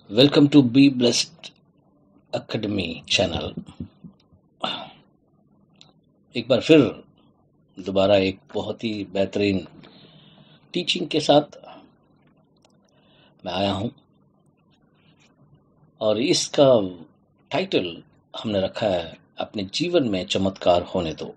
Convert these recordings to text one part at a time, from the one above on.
Welcome to be blessed academy channel. एक बार फिर दोबारा एक बहुत ही बेहतरीन टीचिंग के साथ मैं आया हूं और इसका टाइटल हमने रखा है अपने जीवन में चमत्कार होने दो।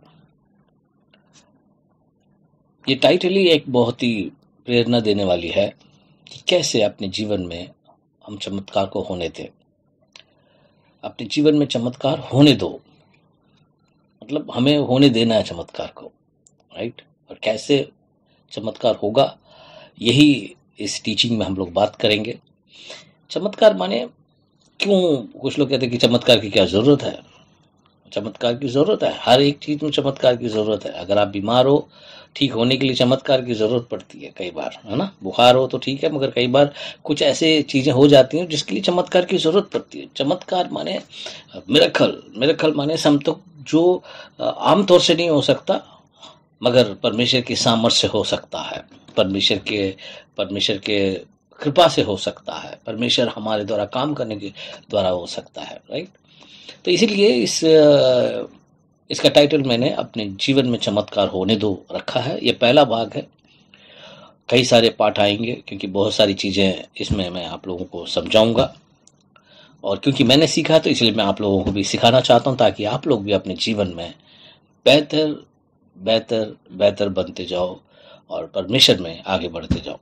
ये टाइटल ही एक बहुत ही प्रेरणा देने वाली है कि कैसे अपने जीवन में हम चमत्कार को होने दें। अपने जीवन में चमत्कार होने दो मतलब हमें होने देना है चमत्कार को, राइट। और कैसे चमत्कार होगा यही इस टीचिंग में हम लोग बात करेंगे। चमत्कार माने क्यों कुछ लोग कहते हैं कि चमत्कार की क्या जरूरत है। चमत्कार की जरूरत है, हर एक चीज में चमत्कार की जरूरत है। अगर आप बीमार हो, ठीक होने के लिए चमत्कार की जरूरत पड़ती है कई बार, है ना। बुखार हो तो ठीक है, मगर कई बार कुछ ऐसे चीजें हो जाती हैं जिसके लिए चमत्कार की जरूरत पड़ती है। चमत्कार माने मिरेकल माने समतो जो आमतौर से नहीं हो सकता मगर परमेश्वर की सामर्थ्य से हो सकता है, परमेश्वर के कृपा से हो सकता है, परमेश्वर हमारे द्वारा काम करने के द्वारा हो सकता है, राइट। तो इसीलिए इसका टाइटल मैंने अपने जीवन में चमत्कार होने दो रखा है। ये पहला भाग है, कई सारे पार्ट आएंगे क्योंकि बहुत सारी चीजें इसमें मैं आप लोगों को समझाऊंगा और क्योंकि मैंने सीखा तो इसलिए मैं आप लोगों को भी सिखाना चाहता हूं ताकि आप लोग भी अपने जीवन में बेहतर बेहतर बेहतर बनते जाओ और परमेश्वर में आगे बढ़ते जाओ।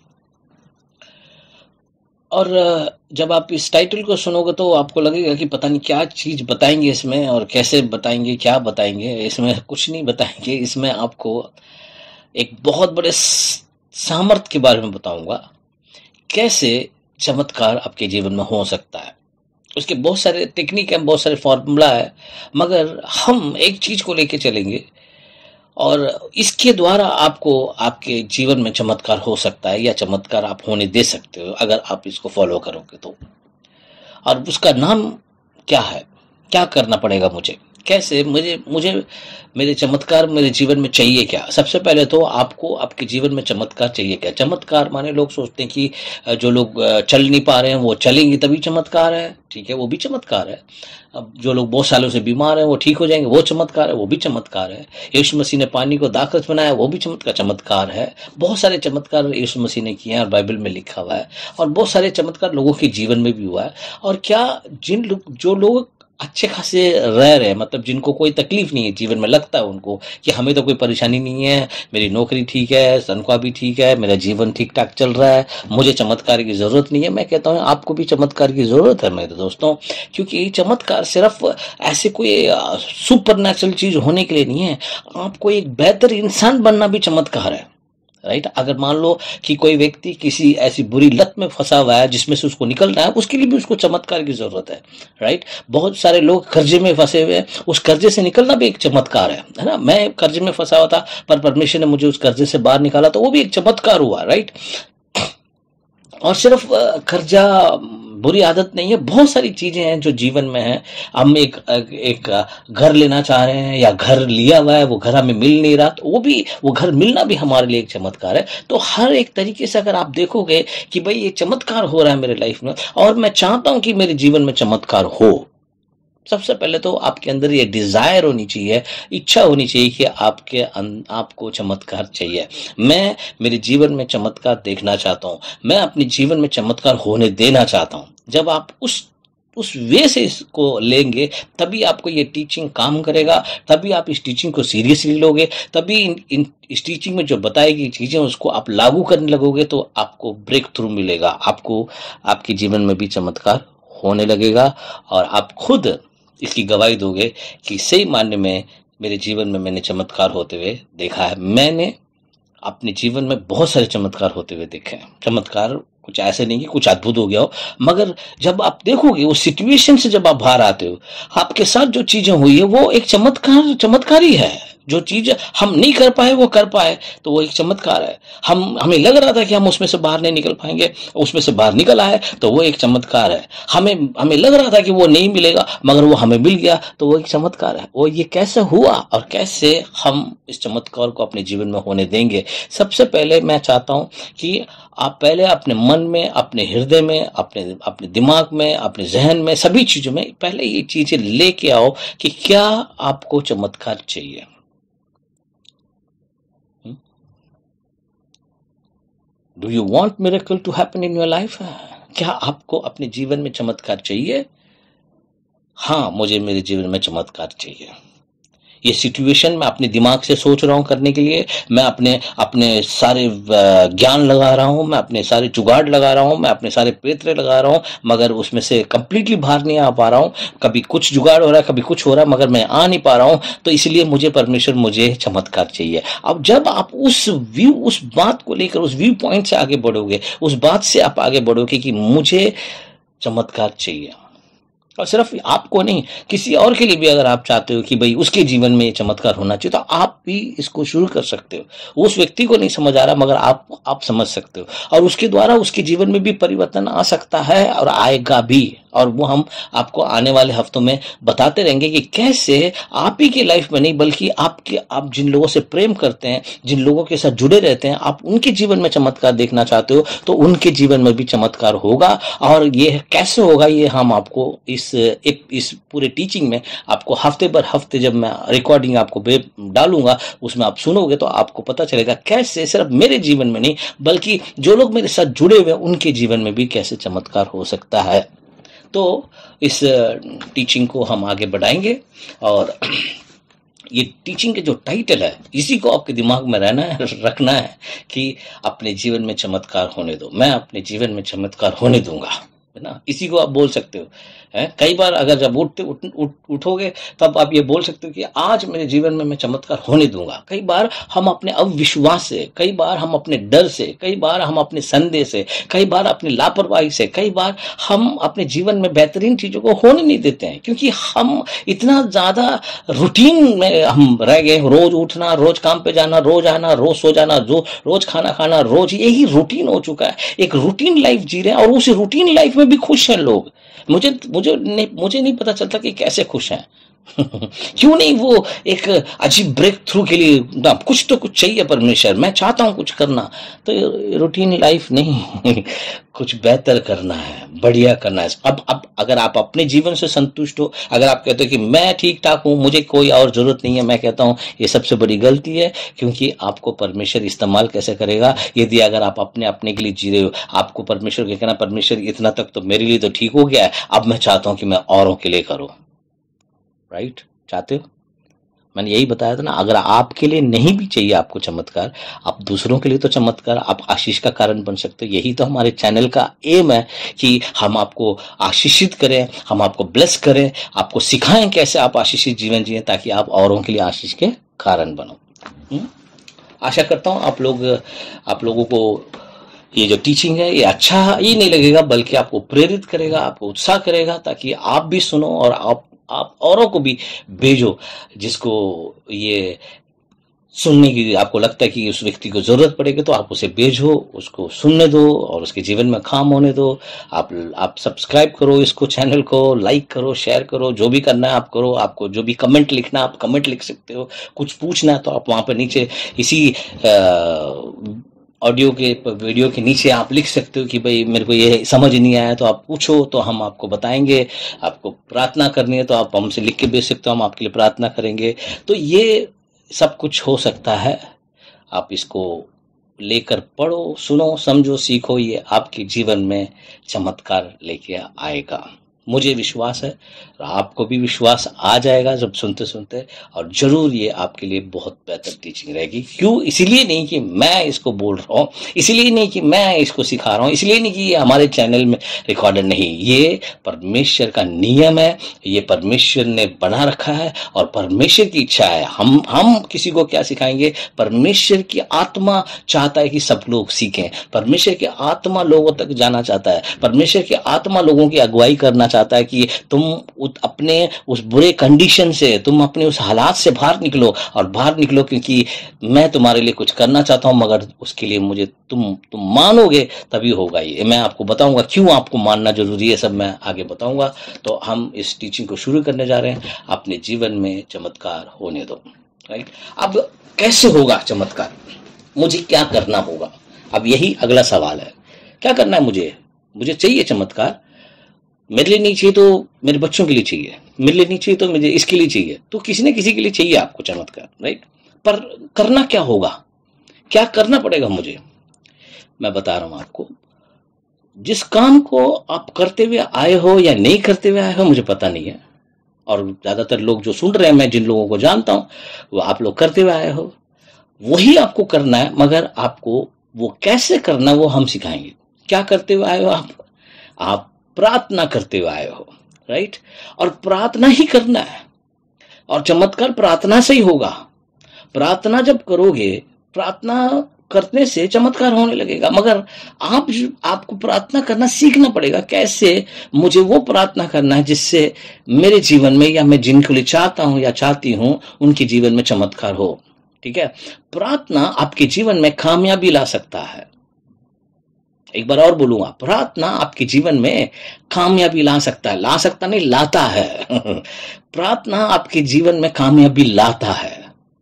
और जब आप इस टाइटल को सुनोगे तो आपको लगेगा कि पता नहीं क्या चीज बताएंगे इसमें और कैसे बताएंगे, क्या बताएंगे। इसमें कुछ नहीं बताएंगे, इसमें आपको एक बहुत बड़े सामर्थ्य के बारे में बताऊंगा, कैसे चमत्कार आपके जीवन में हो सकता है। उसके बहुत सारे टेक्निक है, बहुत सारे फॉर्मूला है, मगर हम एक चीज को लेके चलेंगे और इसके द्वारा आपको आपके जीवन में चमत्कार हो सकता है या चमत्कार आप होने दे सकते हो अगर आप इसको फॉलो करोगे तो। और उसका नाम क्या है, क्या करना पड़ेगा मुझे, कैसे मुझे मेरे चमत्कार मेरे जीवन में चाहिए क्या। सबसे पहले तो आपको आपके जीवन में चमत्कार चाहिए क्या। चमत्कार माने लोग सोचते हैं कि जो लोग चल नहीं पा रहे हैं वो चलेंगे तभी चमत्कार है, ठीक है, वो भी चमत्कार है। अब जो लोग बहुत सालों से बीमार हैं वो ठीक हो जाएंगे, वो चमत्कार है, वो भी चमत्कार है। यीशु मसीह ने पानी को दाखरस बनाया, वो भी चमत्कार है। बहुत सारे चमत्कार यीशु मसीह ने किए हैं और बाइबल में लिखा हुआ है और बहुत सारे चमत्कार लोगों के जीवन में भी हुआ है। और क्या जो लोग अच्छे खासे रह रहे हैं, मतलब जिनको कोई तकलीफ नहीं है जीवन में, लगता है उनको कि हमें तो कोई परेशानी नहीं है, मेरी नौकरी ठीक है, तनख्वाह भी ठीक है, मेरा जीवन ठीक ठाक चल रहा है, मुझे चमत्कार की जरूरत नहीं है। मैं कहता हूँ आपको भी चमत्कार की जरूरत है मेरे दोस्तों, क्योंकि चमत्कार सिर्फ ऐसे कोई सुपर नेचुरल चीज होने के लिए नहीं है, आपको एक बेहतर इंसान बनना भी चमत्कार है, राइट। अगर मान लो कि कोई व्यक्ति किसी ऐसी बुरी लत में फंसा हुआ है जिसमें से उसको निकलना है, उसके लिए भी उसको चमत्कार की जरूरत है, राइट। बहुत सारे लोग कर्जे में फंसे हुए हैं, उस कर्जे से निकलना भी एक चमत्कार है ना। मैं कर्जे में फंसा हुआ था पर परमेश्वर ने मुझे उस कर्जे से बाहर निकाला, तो वो भी एक चमत्कार हुआ, राइट। और सिर्फ कर्जा बुरी आदत नहीं है, बहुत सारी चीजें हैं जो जीवन में है। हम एक घर लेना चाह रहे हैं या घर लिया हुआ है, वो घर हमें मिल नहीं रहा, तो वो घर मिलना भी हमारे लिए एक चमत्कार है। तो हर एक तरीके से अगर आप देखोगे कि भाई ये चमत्कार हो रहा है मेरे लाइफ में और मैं चाहता हूं कि मेरे जीवन में चमत्कार हो, सबसे पहले तो आपके अंदर ये डिजायर होनी चाहिए, इच्छा होनी चाहिए कि आपको चमत्कार चाहिए। मैं मेरे जीवन में चमत्कार देखना चाहता हूं, मैं अपने जीवन में चमत्कार होने देना चाहता हूं। जब आप उस वे से इसको लेंगे तभी आपको ये टीचिंग काम करेगा, तभी आप इस टीचिंग को सीरियसली लोगे, तभी इस टीचिंग में जो बताएगी चीजें उसको आप लागू करने लगोगे तो आपको ब्रेक थ्रू मिलेगा, आपको आपके जीवन में भी चमत्कार होने लगेगा और आप खुद इसकी गवाही दोगे कि सही मायने में मेरे जीवन में मैंने चमत्कार होते हुए देखा है। मैंने अपने जीवन में बहुत सारे चमत्कार होते हुए देखे हैं। चमत्कार कुछ ऐसे नहीं कि कुछ अद्भुत हो गया हो, मगर जब आप देखोगे उस सिचुएशन से जब आप बाहर आते हो, आपके साथ जो चीजें हुई है वो एक चमत्कार ही है, जो चीज हम नहीं कर पाए वो कर पाए, तो वो एक चमत्कार है। हमें लग रहा था कि हम उसमें से बाहर नहीं निकल पाएंगे, उसमें से बाहर निकल आए, तो वो एक चमत्कार है। हमें लग रहा था कि वो नहीं मिलेगा मगर वो हमें मिल गया, तो वो एक चमत्कार है। वो ये कैसे हुआ और कैसे हम इस चमत्कार को अपने जीवन में होने देंगे। सबसे पहले मैं चाहता हूं कि आप पहले अपने मन में, अपने हृदय में, अपने दिमाग में, अपने जहन में, सभी चीजों में पहले ये चीजें लेके आओ कि क्या आपको चमत्कार चाहिए। Do you want miracle to happen in your life? क्या आपको अपने जीवन में चमत्कार चाहिए? हाँ, मुझे मेरे जीवन में चमत्कार चाहिए। ये सिचुएशन मैं अपने दिमाग से सोच रहा हूं करने के लिए, मैं अपने सारे ज्ञान लगा रहा हूं, मैं अपने सारे जुगाड़ लगा रहा हूं, मैं अपने सारे पेत्र लगा रहा हूं, मगर उसमें से कंप्लीटली बाहर नहीं आ पा रहा हूं। कभी कुछ जुगाड़ हो रहा है, कभी कुछ हो रहा है, मगर मैं आ नहीं पा रहा हूं। तो इसलिए मुझे चमत्कार चाहिए। अब जब आप उस बात को लेकर, उस व्यू पॉइंट से आगे बढ़ोगे, उस बात से आप आगे बढ़ोगे कि मुझे चमत्कार चाहिए, और सिर्फ आपको नहीं, किसी और के लिए भी अगर आप चाहते हो कि भाई उसके जीवन में ये चमत्कार होना चाहिए, तो आप भी इसको शुरू कर सकते हो। उस व्यक्ति को नहीं समझ आ रहा मगर आप समझ सकते हो, और उसके द्वारा उसके जीवन में भी परिवर्तन आ सकता है और आएगा भी। और वो हम आपको आने वाले हफ्तों में बताते रहेंगे कि कैसे आप ही की लाइफ में नहीं, बल्कि आप जिन लोगों से प्रेम करते हैं, जिन लोगों के साथ जुड़े रहते हैं, आप उनके जीवन में चमत्कार देखना चाहते हो, तो उनके जीवन में भी चमत्कार होगा। और ये कैसे होगा, ये हम आपको इस पूरे टीचिंग में आपको हफ्ते भर हफ्ते जब मैं रिकॉर्डिंग आपको डालूंगा, उसमें आप सुनोगे तो आपको पता चलेगा कैसे सिर्फ मेरे जीवन में नहीं, बल्कि जो लोग मेरे साथ जुड़े हुए हैं उनके जीवन में भी कैसे चमत्कार हो सकता है। तो इस टीचिंग को हम आगे बढ़ाएंगे, और ये टीचिंग के जो टाइटल है, इसी को आपके दिमाग में रखना है कि अपने जीवन में चमत्कार होने दो। मैं अपने जीवन में चमत्कार होने दूंगा, है ना। इसी को आप बोल सकते हो। कई बार अगर जब उठोगे तब आप ये बोल सकते हो कि आज मेरे जीवन में मैं चमत्कार होने दूंगा। कई बार हम अपने अविश्वास से, कई बार हम अपने डर से, कई बार हम अपने संदेह से, कई बार अपनी लापरवाही से, कई बार हम अपने जीवन में बेहतरीन चीजों को होने नहीं देते हैं, क्योंकि हम इतना ज्यादा रूटीन में हम रह गए। रोज उठना, रोज काम पे जाना, रोज आना, रोज सो जाना, रोज खाना खाना, रोज यही रूटीन हो चुका है। एक रूटीन लाइफ जी रहे हैं, और उस रूटीन लाइफ में भी खुश हैं लोग। मुझे नहीं पता चलता कि कैसे खुश हैं। क्यों नहीं वो एक अजीब ब्रेक थ्रू के लिए ना, कुछ तो कुछ चाहिए परमेश्वर, मैं चाहता हूं कुछ करना। तो रूटीन लाइफ नहीं, कुछ बेहतर करना है, बढ़िया करना है। अब अगर आप अपने जीवन से संतुष्ट हो, अगर आप कहते हो कि मैं ठीक ठाक हूं, मुझे कोई और जरूरत नहीं है, मैं कहता हूं ये सबसे बड़ी गलती है। क्योंकि आपको परमेश्वर इस्तेमाल कैसे करेगा, यदि अगर आप अपने के लिए जी रहे हो, आपको परमेश्वर के कहना, परमेश्वर इतना तक तो मेरे लिए तो ठीक हो गया है, अब मैं चाहता हूं कि मैं औरों के लिए करूं। राइट? चाहते हो? मैंने यही बताया था ना, अगर आपके लिए नहीं भी चाहिए आपको चमत्कार, आप दूसरों के लिए तो चमत्कार, आप आशीष का कारण बन सकते हो। यही तो हमारे चैनल का एम है कि हम आपको आशीषित करें, हम आपको ब्लेस करें, आपको सिखाएं कैसे आप आशीषित जीवन जिए, ताकि आप औरों के लिए आशीष के कारण बनो। आशा करता हूं आप लोगों को ये जो टीचिंग है ये अच्छा ही नहीं लगेगा, बल्कि आपको प्रेरित करेगा, आपको उत्साह करेगा, ताकि आप भी सुनो और आप औरों को भी भेजो, जिसको ये सुनने की आपको लगता है कि उस व्यक्ति को जरूरत पड़ेगी, तो आप उसे भेजो, उसको सुनने दो और उसके जीवन में काम होने दो। आप सब्सक्राइब करो इसको, चैनल को लाइक करो, शेयर करो, जो भी करना है आप करो। आपको जो भी कमेंट लिखना है आप कमेंट लिख सकते हो, कुछ पूछना है तो आप वहां पर नीचे इसी ऑडियो के वीडियो के नीचे आप लिख सकते हो कि भाई मेरे को ये समझ नहीं आया, तो आप पूछो तो हम आपको बताएंगे। आपको प्रार्थना करनी है तो आप हमसे लिख के भेज सकते हो, हम आपके लिए प्रार्थना करेंगे। तो ये सब कुछ हो सकता है। आप इसको लेकर पढ़ो, सुनो, समझो, सीखो, ये आपके जीवन में चमत्कार लेके आएगा। मुझे विश्वास है, आपको भी विश्वास आ जाएगा जब सुनते सुनते, और जरूर ये आपके लिए बहुत बेहतर टीचिंग रहेगी। क्यों? इसीलिए नहीं कि मैं इसको बोल रहा हूँ, इसलिए नहीं कि मैं इसको सिखा रहा हूँ, इसलिए नहीं कि ये हमारे चैनल में रिकॉर्डेड नहीं, ये परमेश्वर का नियम है, ये परमेश्वर ने बना रखा है और परमेश्वर की इच्छा है। हम किसी को क्या सिखाएंगे? परमेश्वर की आत्मा चाहता है कि सब लोग सीखें, परमेश्वर की आत्मा लोगों तक जाना चाहता है, परमेश्वर की आत्मा लोगों की अगुवाई करना चाहता चाहता है कि तुम अपने उस बुरे कंडीशन से, तुम अपने उस हालात से बाहर निकलो, और बाहर निकलो क्योंकि मैं तुम्हारे लिए कुछ करना चाहता हूं, मगर उसके लिए मुझे तुम मानोगे तभी होगा। ये मैं आपको बताऊंगा क्यों आपको मानना जरूरी है, सब मैं आगे बताऊंगा। तो हम इस टीचिंग को शुरू करने जा रहे हैं, अपने जीवन में चमत्कार होने दो। राइट, अब कैसे होगा चमत्कार, मुझे क्या करना होगा, अब यही अगला सवाल है। क्या करना है मुझे चाहिए चमत्कार, मेरे लिए नहीं चाहिए तो मेरे बच्चों के लिए चाहिए, मेरे लिए नहीं चाहिए तो मुझे इसके लिए चाहिए, तो किसी न किसी के लिए चाहिए आपको चमत्कार। राइट, पर करना क्या होगा, क्या करना पड़ेगा मुझे, मैं बता रहा हूं आपको। जिस काम को आप करते हुए आए हो या नहीं करते हुए आए हो मुझे पता नहीं है, और ज्यादातर लोग जो सुन रहे हैं, मैं जिन लोगों को जानता हूं वो आप लोग करते हुए आए हो, वही आपको करना है, मगर आपको वो कैसे करना वो हम सिखाएंगे। क्या करते हुए आए हो आप प्रार्थना करते हुए आए हो। राइट, और प्रार्थना ही करना है, और चमत्कार प्रार्थना से ही होगा। प्रार्थना जब करोगे, प्रार्थना करने से चमत्कार होने लगेगा, मगर आपको प्रार्थना करना सीखना पड़ेगा। कैसे, मुझे वो प्रार्थना करना है जिससे मेरे जीवन में, या मैं जिनको लिए चाहता हूं या चाहती हूं उनके जीवन में चमत्कार हो। ठीक है, प्रार्थना आपके जीवन में कामयाबी ला सकता है। एक बार और बोलूंगा, प्रार्थना आपके जीवन में कामयाबी ला सकता है, ला सकता नहीं, लाता है। प्रार्थना आपके जीवन में कामयाबी लाता है,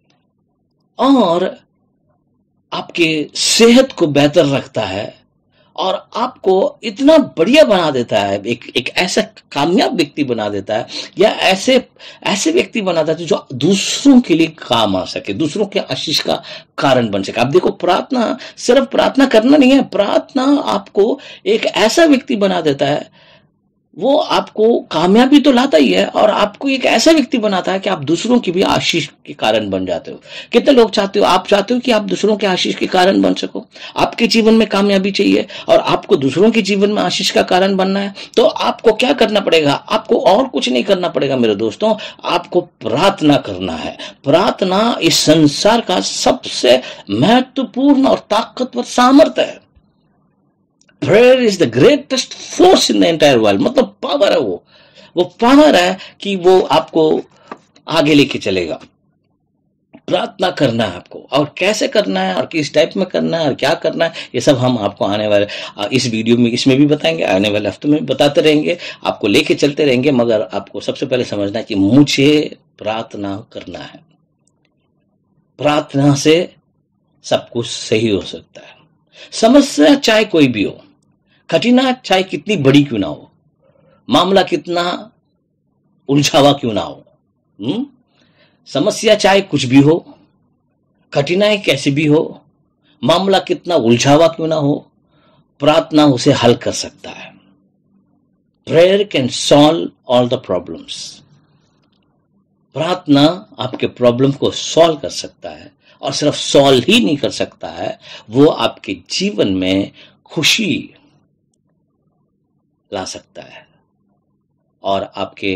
और आपके सेहत को बेहतर रखता है, और आपको इतना बढ़िया बना देता है, एक ऐसा कामयाब व्यक्ति बना देता है, या ऐसे व्यक्ति बना देता है जो दूसरों के लिए काम आ सके, दूसरों के आशीष का कारण बन सके। आप देखो, प्रार्थना सिर्फ प्रार्थना करना नहीं है, प्रार्थना आपको एक ऐसा व्यक्ति बना देता है, वो आपको कामयाबी तो लाता ही है, और आपको एक ऐसा व्यक्ति बनाता है कि आप दूसरों की भी आशीष के कारण बन जाते हो। कितने लोग चाहते हो, आप चाहते हो कि आप दूसरों के आशीष के कारण बन सको। आपके जीवन में कामयाबी चाहिए और आपको दूसरों के जीवन में आशीष का कारण बनना है, तो आपको क्या करना पड़ेगा, आपको और कुछ नहीं करना पड़ेगा मेरे दोस्तों, आपको प्रार्थना करना है। प्रार्थना इस संसार का सबसे महत्वपूर्ण और ताकतवर सामर्थ्य है। Prayer is the greatest force in the entire world, मतलब पावर है, वो पावर है कि वो आपको आगे लेके चलेगा। प्रार्थना करना है आपको, और कैसे करना है और किस टाइप में करना है और क्या करना है, ये सब हम आपको आने वाले इस वीडियो में इसमें भी बताएंगे, आने वाले हफ्तों में बताते रहेंगे, आपको लेके चलते रहेंगे। मगर आपको सबसे पहले समझना है कि मुझे प्रार्थना करना है। प्रार्थना से सब कुछ सही हो सकता है। समस्या चाहे कोई भी हो, कठिनाई चाहे कितनी बड़ी क्यों ना हो, मामला कितना उलझावा क्यों ना हो, समस्या चाहे कुछ भी हो, कठिनाई कैसी भी हो, मामला कितना उलझावा क्यों ना हो, प्रार्थना उसे हल कर सकता है। Prayer can solve all the problems. प्रार्थना आपके प्रॉब्लम को सॉल्व कर सकता है, और सिर्फ सॉल्व ही नहीं कर सकता है, वो आपके जीवन में खुशी ला सकता है, और आपके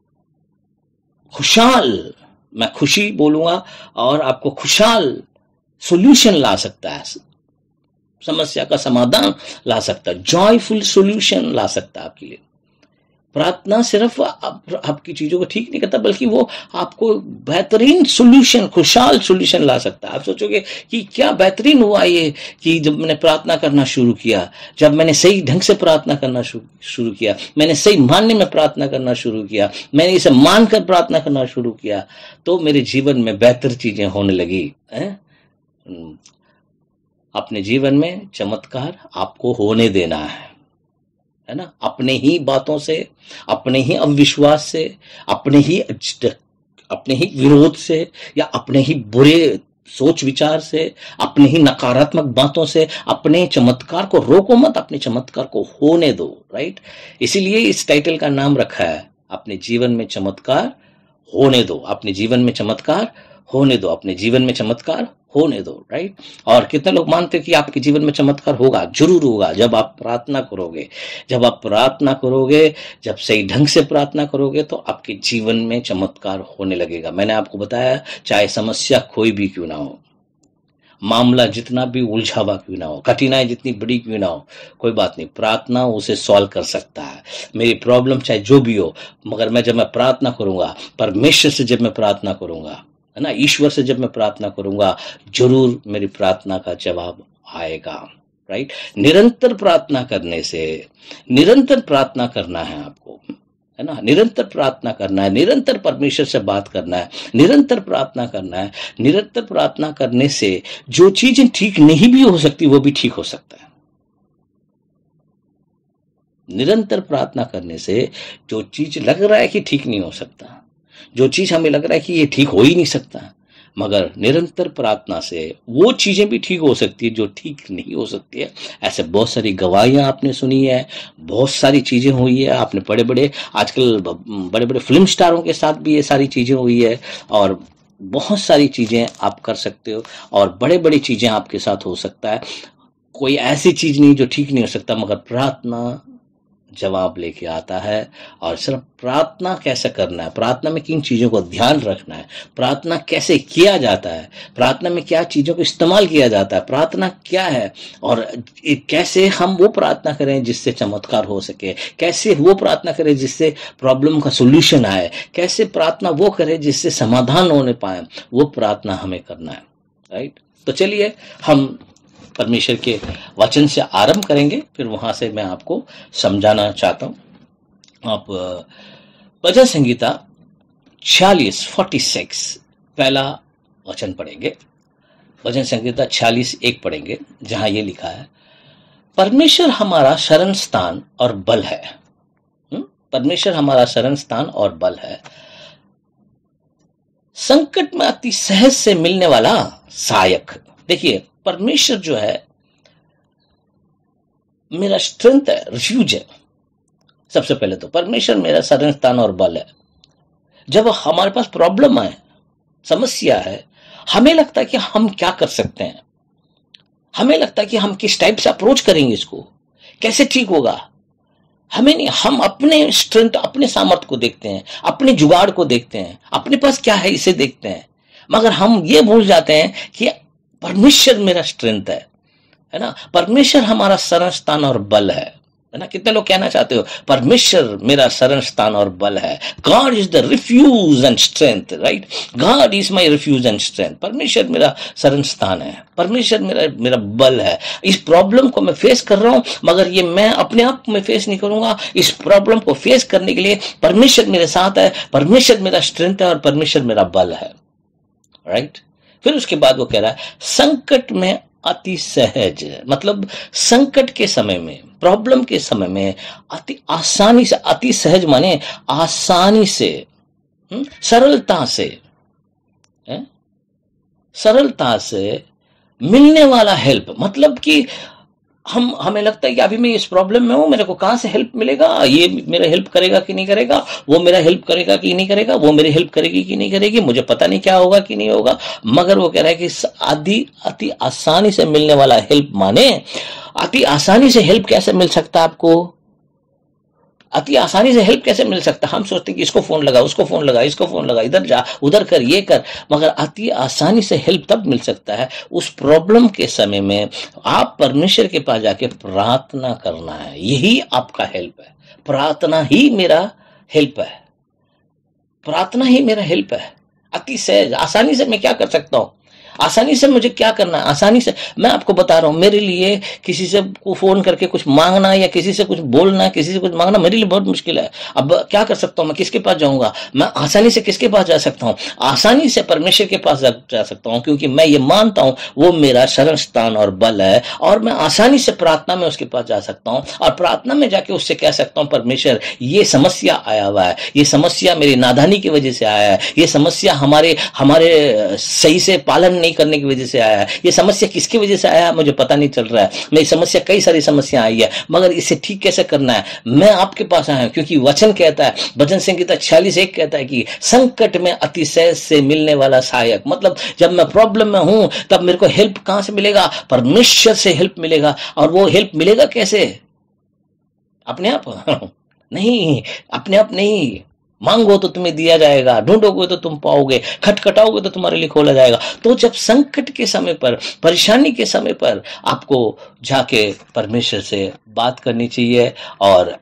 खुशहाल, मैं खुशी बोलूंगा, और आपको खुशहाल सॉल्यूशन ला सकता है, समस्या का समाधान ला सकता है, जॉयफुल सॉल्यूशन ला सकता है आपके लिए। प्रार्थना सिर्फ आपकी चीजों को ठीक नहीं करता, बल्कि वो आपको बेहतरीन सॉल्यूशन, खुशहाल सॉल्यूशन ला सकता है। आप सोचोगे कि क्या बेहतरीन हुआ ये कि जब मैंने प्रार्थना करना शुरू किया, जब मैंने सही ढंग से प्रार्थना करना शुरू किया, मैंने सही मानने में प्रार्थना करना शुरू किया, मैंने इसे मानकर प्रार्थना करना शुरू किया, तो मेरे जीवन में बेहतर चीजें होने लगी। अपने जीवन में चमत्कार आपको होने देना है ना। अपने ही बातों से, अपने ही अविश्वास से, अपने ही विरोध से, या अपने ही बुरे सोच विचार से, अपने ही नकारात्मक बातों से अपने चमत्कार को रोको मत, अपने चमत्कार को होने दो। राइट, इसीलिए इस टाइटल का नाम रखा है, अपने जीवन में चमत्कार होने दो, अपने जीवन में चमत्कार होने दो, अपने जीवन में चमत्कार होने दो। राइट, और कितने लोग मानते हैं कि आपके जीवन में चमत्कार होगा? जरूर होगा, जब आप प्रार्थना करोगे। जब आप प्रार्थना करोगे, जब सही ढंग से प्रार्थना करोगे, तो आपके जीवन में चमत्कार होने लगेगा। मैंने आपको बताया, चाहे समस्या कोई भी क्यों ना हो, मामला जितना भी उलझा हुआ क्यों ना हो, कठिनाई जितनी बड़ी क्यों ना हो, कोई बात नहीं, प्रार्थना उसे सॉल्व कर सकता है। मेरी प्रॉब्लम चाहे जो भी हो, मगर जब मैं प्रार्थना करूंगा, परमेश्वर से जब मैं प्रार्थना करूंगा, है ना, ईश्वर से जब मैं प्रार्थना करूंगा, जरूर मेरी प्रार्थना का जवाब आएगा। राइट। निरंतर प्रार्थना करने से, निरंतर प्रार्थना करना है आपको, है ना, निरंतर प्रार्थना करना है, निरंतर परमेश्वर से बात करना है, निरंतर प्रार्थना करना है। निरंतर प्रार्थना करने से जो चीजें ठीक नहीं भी हो सकती वो भी ठीक हो सकता है। निरंतर प्रार्थना करने से जो चीज लग रहा है कि ठीक नहीं हो सकता, जो चीज हमें लग रहा है कि ये ठीक हो ही नहीं सकता, मगर निरंतर प्रार्थना से वो चीजें भी ठीक हो सकती है जो ठीक नहीं हो सकती है। ऐसे बहुत सारी गवाहियां आपने सुनी है, बहुत सारी चीजें हुई है। आपने बड़े बड़े आजकल बड़े बड़े फिल्म स्टारों के साथ भी ये सारी चीजें हुई है, और बहुत सारी चीजें आप कर सकते हो, और बड़े बड़ी चीजें आपके साथ हो सकता है। कोई ऐसी चीज नहीं जो ठीक नहीं हो सकता, मगर प्रार्थना जवाब लेके आता है। और सिर्फ प्रार्थना कैसे करना है, प्रार्थना में किन चीजों को ध्यान रखना है, प्रार्थना कैसे किया जाता है, प्रार्थना में क्या चीजों को इस्तेमाल किया जाता है, प्रार्थना क्या है, और कैसे हम वो प्रार्थना करें जिससे चमत्कार हो सके, कैसे वो प्रार्थना करें जिससे प्रॉब्लम का सोल्यूशन आए, कैसे प्रार्थना वो करें जिससे समाधान होने पाए, वो प्रार्थना हमें करना है। राइट। तो चलिए हम परमेश्वर के वचन से आरंभ करेंगे, फिर वहां से मैं आपको समझाना चाहता हूं। आप भजन संगीता 46 पहला वचन पढ़ेंगे। भजन संगीता 46:1 पढ़ेंगे, जहां ये लिखा है, परमेश्वर हमारा शरण स्थान और बल है। परमेश्वर हमारा शरण स्थान और बल है, संकट में अति सहज से मिलने वाला सहायक। देखिए, परमेश्वर जो है मेरा स्ट्रेंथ है, रिफ्यूज है। सबसे पहले तो परमेश्वर मेरा शरण स्थान और बल है। जब हमारे पास प्रॉब्लम आए, समस्या है, हमें लगता है कि हम क्या कर सकते हैं, हमें लगता है कि हम किस टाइप से अप्रोच करेंगे, इसको कैसे ठीक होगा, हमें नहीं, हम अपने स्ट्रेंथ, अपने सामर्थ्य को देखते हैं, अपने जुगाड़ को देखते हैं, अपने पास क्या है इसे देखते हैं, मगर हम ये भूल जाते हैं कि परमेश्वर मेरा स्ट्रेंथ है ना, परमेश्वर हमारा शरण स्थान और बल है ना। कितने लोग कहना चाहते हो, परमेश्वर मेरा शरण स्थान और बल है। God is the refuge and strength. Right, God is my refuge and strength. परमेश्वर मेरा शरण स्थान है, परमेश्वर मेरा बल है। इस प्रॉब्लम को मैं फेस कर रहा हूं, मगर ये मैं अपने आप में फेस नहीं करूंगा। इस प्रॉब्लम को फेस करने के लिए परमेश्वर मेरे साथ है, परमेश्वर मेरा स्ट्रेंथ है और परमेश्वर मेरा बल है। राइट। फिर उसके बाद वो कह रहा है, संकट में अति सहज, मतलब संकट के समय में, प्रॉब्लम के समय में अति आसानी से, अति सहज माने आसानी से, सरलता से, सरलता से मिलने वाला हेल्प। मतलब कि हमें लगता है कि अभी मैं इस प्रॉब्लम में हूं, मेरे को कहां से हेल्प मिलेगा, ये मेरा हेल्प करेगा कि नहीं करेगा, वो मेरा हेल्प करेगा कि नहीं करेगा, वो मेरी हेल्प करेगी कि नहीं करेगी, मुझे पता नहीं क्या होगा कि नहीं होगा। मगर वो कह रहा है कि अति आसानी से मिलने वाला हेल्प, माने अति आसानी से हेल्प कैसे मिल सकता है आपको, अति आसानी से हेल्प कैसे मिल सकता है। हम सोचते हैं कि इसको फोन लगा, उसको फोन लगा, इसको फोन लगा, इधर जा, उधर कर, ये कर, मगर अति आसानी से हेल्प तब मिल सकता है उस प्रॉब्लम के समय में आप परमेश्वर के पास जाके प्रार्थना करना है। यही आपका हेल्प है, प्रार्थना ही मेरा हेल्प है, प्रार्थना ही मेरा हेल्प है। अति सहज, आसानी से मैं क्या कर सकता हूं, आसानी से मुझे क्या करना है, आसानी से मैं आपको बता रहा हूं। मेरे लिए किसी से को फोन करके कुछ मांगना या किसी से कुछ बोलना, किसी से कुछ मांगना मेरे लिए बहुत मुश्किल है। अब क्या कर सकता हूं, मैं किसके पास जाऊंगा, मैं आसानी से किसके पास जा सकता हूं, आसानी से परमेश्वर के पास जा सकता हूं, क्योंकि मैं ये मानता हूं वो मेरा शरण स्थान और बल है। और मैं आसानी से प्रार्थना में उसके पास जा सकता हूं और प्रार्थना में जाके उससे कह सकता हूं, परमेश्वर ये समस्या आया हुआ है, ये समस्या मेरी नादानी की वजह से आया है, ये समस्या हमारे सही से पालन नहीं करने की वजह से आया है, ये समस्या किसकी वजह से आया है मुझे पता नहीं चल रहा है। मेरी समस्या, कई सारी समस्या आई है, मगर इसे ठीक कैसे करना है, मैं आपके पास आया हूं, क्योंकि वचन कहता है, भजन संगीता 46:1 कहता है कि संकट में अति सहज से मिलने वाला सहायक। मतलब जब मैं प्रॉब्लम में हूं तब मेरे को हेल्प कहां से मिलेगा, परमेश्वर से हेल्प मिलेगा। और वो हेल्प मिलेगा कैसे, अपने आप नहीं, अपने आप नहीं, मांगो तो तुम्हें दिया जाएगा, ढूंढोगे तो तुम पाओगे, खटखटाओगे तो तुम्हारे लिए खोला जाएगा। तो जब संकट के समय पर, परेशानी के समय पर आपको जाके परमेश्वर से बात करनी चाहिए और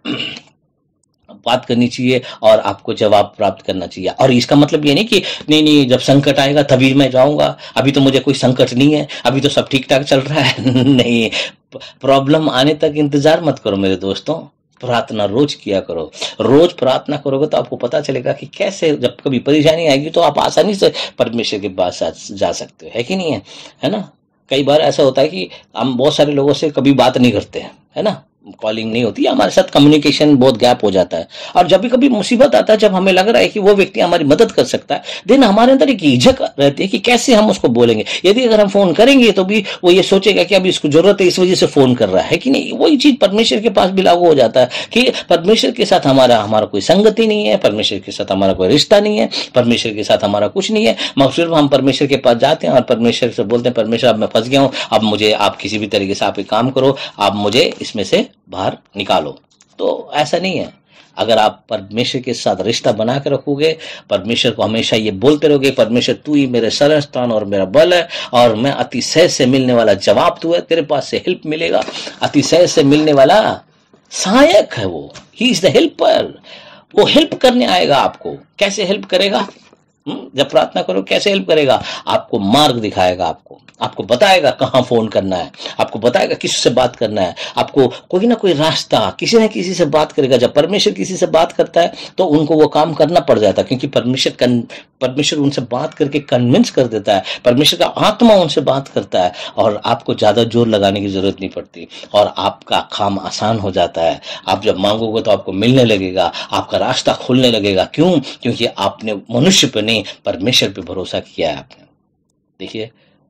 बात करनी चाहिए और आपको जवाब प्राप्त करना चाहिए। और इसका मतलब ये नहीं कि नहीं नहीं जब संकट आएगा तभी मैं जाऊंगा, अभी तो मुझे कोई संकट नहीं है, अभी तो सब ठीक ठाक चल रहा है। नहीं, प्रॉब्लम आने तक इंतजार मत करो मेरे दोस्तों, प्रार्थना रोज किया करो। रोज प्रार्थना करोगे तो आपको पता चलेगा कि कैसे जब कभी परेशानी आएगी तो आप आसानी से परमेश्वर के पास जा सकते हो, है कि नहीं है ना। कई बार ऐसा होता है कि हम बहुत सारे लोगों से कभी बात नहीं करते हैं, है ना, कॉलिंग नहीं होती, हमारे साथ कम्युनिकेशन बहुत गैप हो जाता है। और जब भी कभी मुसीबत आता है, जब हमें लग रहा है कि वो व्यक्ति हमारी मदद कर सकता है, देन हमारे अंदर एक हिचक रहती है कि कैसे हम उसको बोलेंगे। यदि अगर हम फोन करेंगे तो भी वो ये सोचेगा कि अभी इसको जरूरत है, इस वजह से फोन कर रहा है कि नहीं। वही चीज परमेश्वर के पास भी लागू हो जाता है कि परमेश्वर के साथ हमारा कोई संगति नहीं है, परमेश्वर के साथ हमारा कोई रिश्ता नहीं है, परमेश्वर के साथ हमारा कुछ नहीं है, मगर सिर्फ हम परमेश्वर के पास जाते हैं और परमेश्वर से बोलते हैं, परमेश्वर अब मैं फंस गया हूं, अब मुझे आप किसी भी तरीके से आप एक काम करो, आप मुझे इसमें से बाहर निकालो। तो ऐसा नहीं है। अगर आप परमेश्वर के साथ रिश्ता बना के रखोगे, परमेश्वर को हमेशा ये बोलते रहोगे, परमेश्वर तू ही मेरे शरण और मेरा बल है, और मैं अतिशय से मिलने वाला जवाब तू है, तेरे पास से हेल्प मिलेगा, अतिशय से मिलने वाला सहायक है वो, ही इज द हेल्पर। वो हेल्प करने आएगा आपको। कैसे हेल्प करेगा? जब प्रार्थना करो कैसे हेल्प करेगा? आपको मार्ग दिखाएगा, आपको बताएगा कहां फोन करना है, आपको बताएगा किससे बात करना है, आपको कोई ना कोई रास्ता, किसी न किसी से बात करेगा। जब परमेश्वर किसी से बात करता है तो उनको वो काम करना पड़ जाता है, क्योंकि परमेश्वर उनसे बात करके कन्विंस कर देता है, परमेश्वर का आत्मा उनसे बात करता है, और आपको ज्यादा जोर लगाने की जरूरत नहीं पड़ती और आपका काम आसान हो जाता है। आप जब मांगोगे तो आपको मिलने लगेगा, आपका रास्ता खुलने लगेगा। क्यों? क्योंकि आपने मनुष्य पे नहीं, परमेश्वर पे भरोसा किया है आपने। देखिए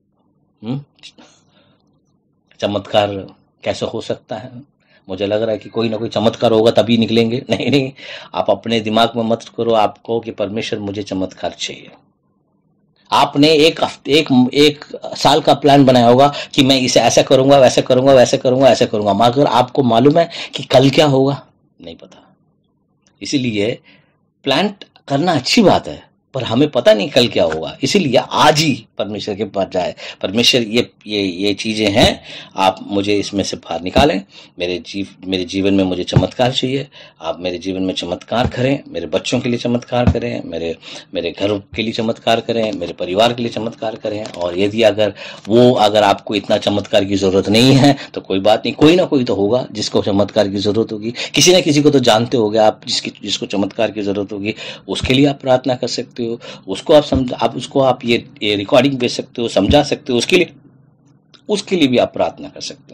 चमत्कार कैसे हो सकता है? मुझे लग रहा है कि कोई ना कोई चमत्कार होगा तभी निकलेंगे। नहीं, आप अपने दिमाग में मत करो, आप कहो कि परमेश्वर मुझे चमत्कार चाहिए। आपने एक साल का प्लान बनाया होगा कि मैं इसे ऐसा करूंगा, वैसे करूंगा, वैसे करूंगा, ऐसे करूंगा, मगर आपको मालूम है कि कल क्या होगा? नहीं पता। इसीलिए प्लान करना अच्छी बात है, पर हमें पता नहीं कल क्या होगा। इसीलिए आज ही परमेश्वर के पास जाए, परमेश्वर ये चीजें हैं, आप मुझे इसमें से बाहर निकालें। मेरे जीवन में मुझे चमत्कार चाहिए, आप मेरे जीवन में चमत्कार करें, मेरे बच्चों के लिए चमत्कार करें, मेरे घर के लिए चमत्कार करें, मेरे परिवार के लिए चमत्कार करें। और यदि अगर आपको इतना चमत्कार की जरूरत नहीं है तो कोई बात नहीं, कोई ना कोई तो होगा जिसको चमत्कार की जरूरत होगी। किसी न किसी को तो जानते होगे आप, जिसको चमत्कार की जरूरत होगी, उसके लिए आप प्रार्थना कर सकते हो, उसको आप ये रिकॉर्डिंग भेज सकते हो, समझा सकते हो, उसके लिए भी आप प्रार्थना कर सकते हो।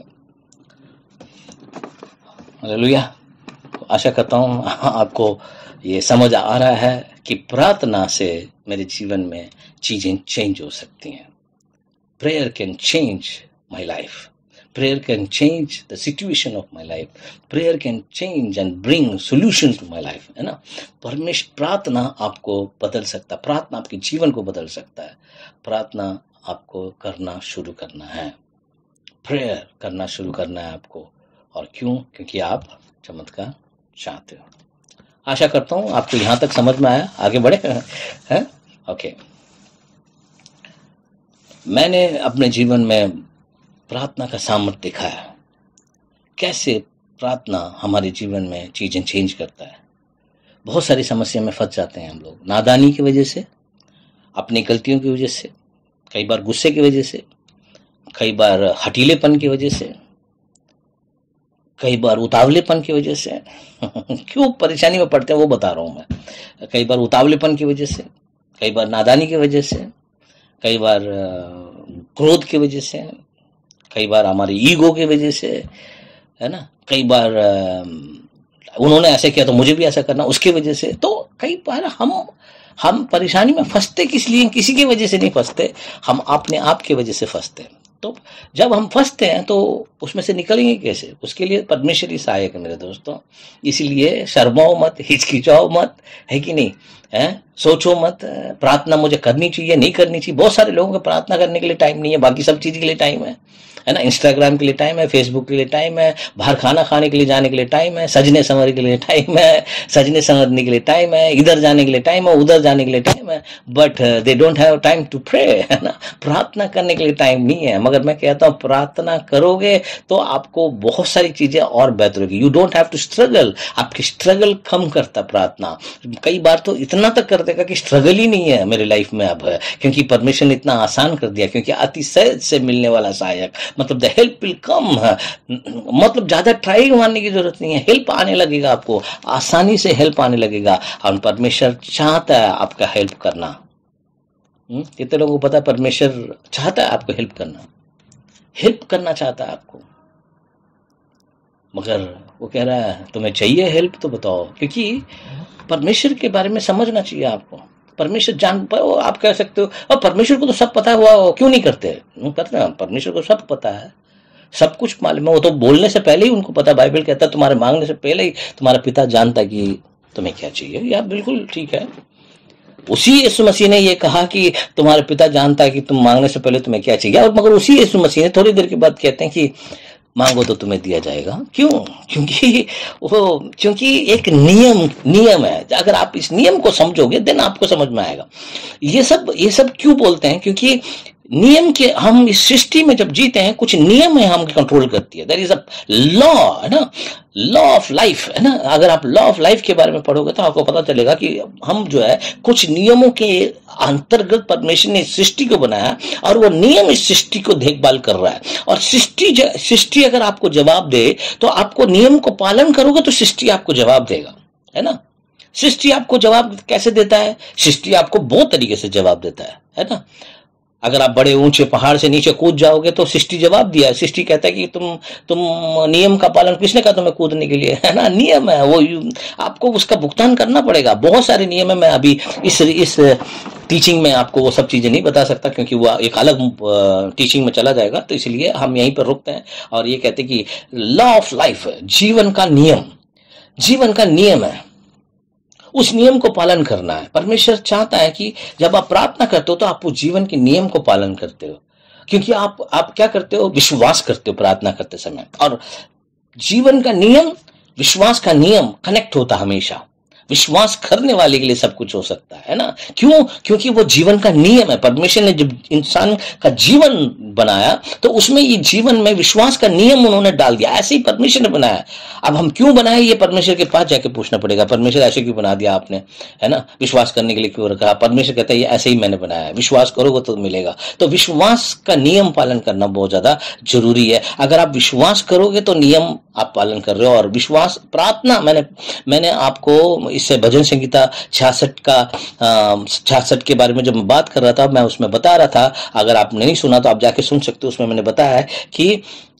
हालेलुया। आशा करता हूं आपको ये समझ आ रहा है कि प्रार्थना से मेरे जीवन में चीजें चेंज हो सकती हैं। Prayer can change my life, prayer can change the situation of my life, prayer can change and bring solution to my life, है ना। प्रार्थना आपको बदल सकता है, प्रार्थना आपके जीवन को बदल सकता है। प्रार्थना आपको करना शुरू करना है, प्रेयर करना शुरू करना है आपको। और क्यों? क्योंकि आप चमत्कार चाहते हो। आशा करता हूं आपको यहां तक समझ में आया। आगे बढ़े हैं? ओके। मैंने अपने जीवन में प्रार्थना का सामर्थ्य देखा है, कैसे प्रार्थना हमारे जीवन में चीजें चेंज करता है। बहुत सारी समस्या में फंस जाते हैं हम लोग, नादानी की वजह से, अपनी गलतियों की वजह से, कई बार गुस्से की वजह से, कई बार हठीलेपन की वजह से, कई बार उतावलेपन की वजह से। क्यों परेशानी में पड़ते हैं वो बता रहा हूं मैं। कई बार उतावलेपन की वजह से, कई बार नादानी की वजह से, कई बार क्रोध की वजह से, कई बार हमारे ईगो की वजह से, है ना। कई बार उन्होंने ऐसे किया तो मुझे भी ऐसा करना, उसकी वजह से। तो कई बार हम परेशानी में फंसते किस लिए? किसी की वजह से नहीं फंसते, हम अपने आप की वजह से फंसते हैं। तो जब हम फंसते हैं तो उसमें से निकलेंगे कैसे? उसके लिए परमेश्वर ही सहायक है मेरे दोस्तों। इसीलिए शर्माओ मत, हिचकिचाओ मत, है कि नहीं? सोचो मत प्रार्थना मुझे करनी चाहिए नहीं करनी चाहिए। बहुत सारे लोगों को प्रार्थना करने के लिए टाइम नहीं है, बाकी सब चीज के लिए टाइम है है ना। इंस्टाग्राम के लिए टाइम है, फेसबुक के लिए टाइम है, बाहर खाना खाने के लिए जाने के लिए टाइम है, सजने संवरने के लिए टाइम है, सजने संवरने के लिए टाइम है, इधर जाने के लिए टाइम है, उधर जाने के लिए टाइम है, but they don't have time to pray, है ना। प्रार्थना करने के लिए टाइम नहीं है। मगर मैं कहता हूं प्रार्थना करोगे तो आपको बहुत सारी चीजें और बेहतर होगी। You don't have to struggle, आपकी स्ट्रगल कम करता प्रार्थना। कई बार तो इतना तक कर देगा कि स्ट्रगल ही नहीं है मेरी लाइफ में अब, है क्योंकि परमेश्वर ने इतना आसान कर दिया, क्योंकि अति सहज से मिलने वाला सहायक, मतलब द हेल्प विल कम, मतलब ज्यादा ट्राई मारने की जरूरत नहीं है, हेल्प आने लगेगा, आपको आसानी से हेल्प आने लगेगा। और परमेश्वर चाहता है आपका हेल्प करना। कितने लोगों को पता है परमेश्वर चाहता है आपको हेल्प करना चाहता है आपको, मगर वो कह रहा है तुम्हें चाहिए हेल्प तो बताओ, क्योंकि परमेश्वर के बारे में समझना चाहिए आपको। परमेश्वर जान पाओ, आप कह सकते हो और परमेश्वर को तो सब पता हुआ क्यों नहीं करते, करते हैं। परमेश्वर को सब पता है, सब कुछ मालूम है, वो तो बोलने से पहले ही उनको पता। बाइबल कहता है तुम्हारे मांगने से पहले ही तुम्हारा पिता जानता है कि तुम्हें क्या चाहिए। या बिल्कुल ठीक है, उसी यीशु मसीह ने ये कहा कि तुम्हारे पिता जानता है कि तुम मांगने से पहले तुम्हें क्या चाहिए, और मगर उसी यीशु मसीह ने थोड़ी देर के बाद कहते हैं कि मांगो तो तुम्हें दिया जाएगा। क्यों? क्योंकि एक नियम है। अगर आप इस नियम को समझोगे देन आपको समझ में आएगा। ये सब क्यों बोलते हैं? क्योंकि नियम के, हम इस सृष्टि में जब जीते हैं कुछ नियम है हम कंट्रोल करती है। देयर इज अ लॉ, है ना, लॉ ऑफ लाइफ, है ना। अगर आप लॉ ऑफ लाइफ के बारे में पढ़ोगे तो आपको पता चलेगा कि हम जो है कुछ नियमों के अंतर्गत परमेश्वर ने सृष्टि को बनाया, और वो नियम इस सृष्टि को देखभाल कर रहा है। और सृष्टि अगर आपको जवाब दे तो आपको नियम को पालन करोगे तो सृष्टि आपको जवाब देगा, है ना। सृष्टि आपको जवाब कैसे देता है? सृष्टि आपको बहुत तरीके से जवाब देता है ना। अगर आप बड़े ऊंचे पहाड़ से नीचे कूद जाओगे तो सृष्टि जवाब दिया है। सृष्टि कहता है कि तुम नियम का पालन, किसने कहा तुम्हें कूदने के लिए, है ना। नियम है वो, आपको उसका भुगतान करना पड़ेगा। बहुत सारे नियम है, मैं अभी इस टीचिंग में आपको वो सब चीजें नहीं बता सकता, क्योंकि वो एक अलग टीचिंग में चला जाएगा, तो इसलिए हम यहीं पर रुकते हैं। और ये कहते हैं कि लॉ ऑफ लाइफ, जीवन का नियम है, उस नियम को पालन करना है। परमेश्वर चाहता है कि जब आप प्रार्थना करते हो तो आप उस जीवन के नियम को पालन करते हो, क्योंकि आप क्या करते हो? विश्वास करते हो प्रार्थना करते समय। और जीवन का नियम, विश्वास का नियम कनेक्ट होता हमेशा। विश्वास करने वाले के लिए सब कुछ हो सकता है ना। क्यों? क्योंकि वो जीवन का नियम है। परमेश्वर ने जब इंसान का जीवन बनाया तो उसमें ये जीवन में विश्वास का नियम उन्होंने डाल दिया। ऐसे ही परमेश्वर ने बनाया। अब हम क्यों बनाए ये परमेश्वर के पास जाके पूछना पड़ेगा, परमेश्वर ऐसे क्यों बना दिया आपने, है ना। विश्वास करने के लिए क्यों रखा? परमेश्वर कहता है ये ऐसे ही मैंने बनाया है, विश्वास करोगे तो मिलेगा। तो विश्वास का नियम पालन करना बहुत ज्यादा जरूरी है। अगर आप विश्वास करोगे तो नियम आप पालन कर रहे हो। और विश्वास, प्रार्थना, मैंने आपको इससे भजन संहिता 66 के बारे में जब मैं बात कर रहा था, मैं उसमें बता रहा था, अगर आपने नहीं सुना तो आप जाके सुन सकते हो। उसमें मैंने बताया है कि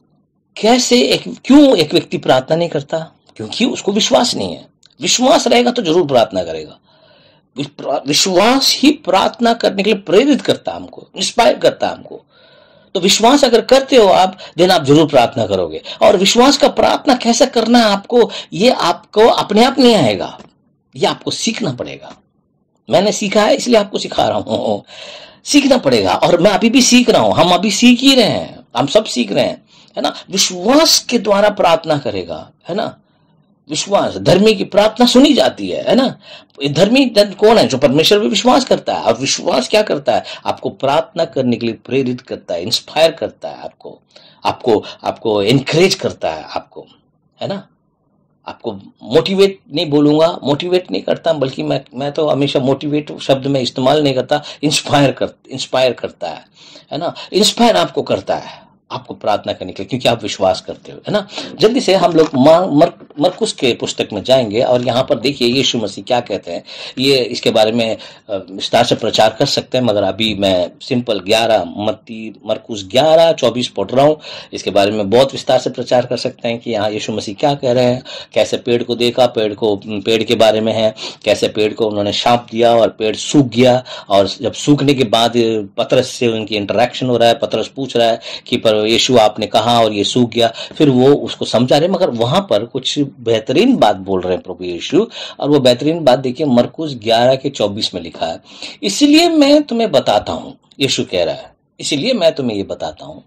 क्यों एक व्यक्ति प्रार्थना नहीं करता, क्योंकि उसको विश्वास नहीं है। विश्वास रहेगा तो जरूर प्रार्थना करेगा। विश्वास ही प्रार्थना करने के लिए प्रेरित करता है हमको, इंस्पायर करता है हमको। तो विश्वास अगर करते हो आप, देन आप जरूर प्रार्थना करोगे। और विश्वास का प्रार्थना कैसे करना है आपको, ये आपको अपने आप नहीं आएगा, ये आपको सीखना पड़ेगा। मैंने सीखा है इसलिए आपको सिखा रहा हूं। सीखना पड़ेगा, और मैं अभी भी सीख रहा हूं, हम अभी सीख ही रहे हैं, हम सब सीख रहे हैं, है ना। विश्वास के द्वारा प्रार्थना करेगा, है ना। विश्वास, धर्मी की प्रार्थना सुनी जाती है ना। धर्मी कौन है? जो परमेश्वर पे विश्वास करता है। और विश्वास क्या करता है? आपको प्रार्थना करने के लिए प्रेरित करता है, इंस्पायर करता है, आपको एनकरेज करता है, आपको, है ना। आपको मोटिवेट नहीं बोलूंगा, मोटिवेट नहीं करता, बल्कि मैं तो हमेशा मोटिवेट शब्द में इस्तेमाल नहीं करता, इंस्पायर करता है ना। इंस्पायर आपको करता है आपको प्रार्थना करने के लिए, क्योंकि आप विश्वास करते हो, है ना। जल्दी से हम लोग मरकुस के पुस्तक में जाएंगे, और यहाँ पर देखिए यीशु मसीह क्या कहते हैं। ये इसके बारे में विस्तार से प्रचार कर सकते हैं, मगर अभी मैं सिंपल मरकुस 11:24 पढ़ रहा हूँ। इसके बारे में बहुत विस्तार से प्रचार कर सकते हैं कि यहाँ यीशु मसीह क्या कह रहे हैं। कैसे पेड़ को देखा, पेड़ के बारे में है, कैसे पेड़ को उन्होंने शाप दिया और पेड़ सूख गया, और जब सूखने के बाद पतरस से उनकी इंटरेक्शन हो रहा है। पतरस पूछ रहा है कि यीशु आपने कहा और ये सूख गया, फिर वो उसको समझा रहे, मगर वहां पर कुछ बेहतरीन बात बोल रहे हैं प्रभु यीशु। और वो बेहतरीन बात देखिए मरकुस 11:24 में लिखा है। इसलिए मैं तुम्हें बताता हूं, यीशु कह रहा है, इसलिए मैं तुम्हें ये बताता हूं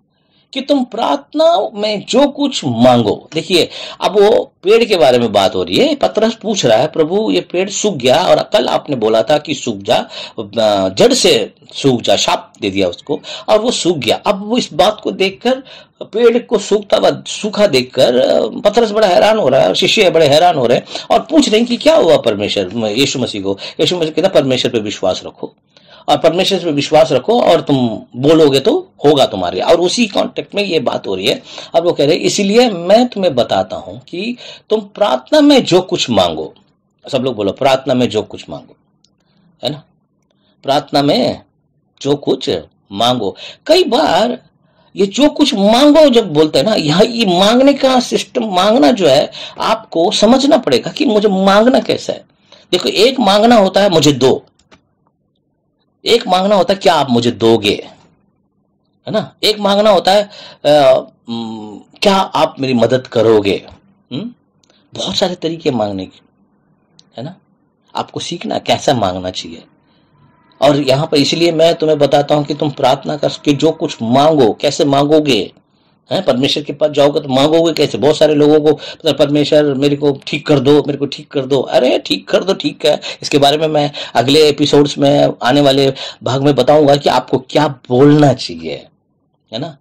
कि तुम प्रार्थना में जो कुछ मांगो। देखिए, अब वो पेड़ के बारे में बात हो रही है। पतरस पूछ रहा है, प्रभु ये पेड़ सूख गया, और कल आपने बोला था कि सूख जा, जड़ से सूख जा, शाप दे दिया उसको, और वो सूख गया। अब वो इस बात को देखकर, पेड़ को सूखता हुआ सूखा देखकर पतरस बड़ा हैरान हो रहा है, शिष्य बड़े हैरान हो रहे हैं और पूछ रहे हैं कि क्या हुआ परमेश्वर, यीशु मसीह को। यीशु मसीह कहता परमेश्वर पे विश्वास रखो, और परमेश्वर पे विश्वास रखो और तुम बोलोगे तो होगा तुम्हारे। और उसी कॉन्टेक्स्ट में ये बात हो रही है। अब वो कह रहे हैं, इसीलिए मैं तुम्हें बताता हूं कि तुम प्रार्थना में जो कुछ मांगो, सब लोग बोलो प्रार्थना में जो कुछ मांगो, है ना, प्रार्थना में जो कुछ मांगो। कई बार ये जो कुछ मांगो जब बोलते हैं ना, यहाँ ये मांगने का सिस्टम, मांगना जो है आपको समझना पड़ेगा कि मुझे मांगना कैसा है। देखो, एक मांगना होता है मुझे दो, एक मांगना होता है क्या आप मुझे दोगे, है ना, एक मांगना होता है क्या आप मेरी मदद करोगे। बहुत सारे तरीके मांगने के, है ना, आपको सीखना कैसा मांगना चाहिए। और यहां पर इसलिए मैं तुम्हें बताता हूं कि तुम प्रार्थना करके जो कुछ मांगो, कैसे मांगोगे, है परमेश्वर के पास जाओगे तो मांगोगे कैसे। बहुत सारे लोगों को परमेश्वर मेरे को ठीक कर दो, मेरे को ठीक कर दो। अरे ठीक कर दो, ठीक है, इसके बारे में मैं अगले एपिसोड्स में, आने वाले भाग में बताऊंगा कि आपको क्या बोलना चाहिए, है ना।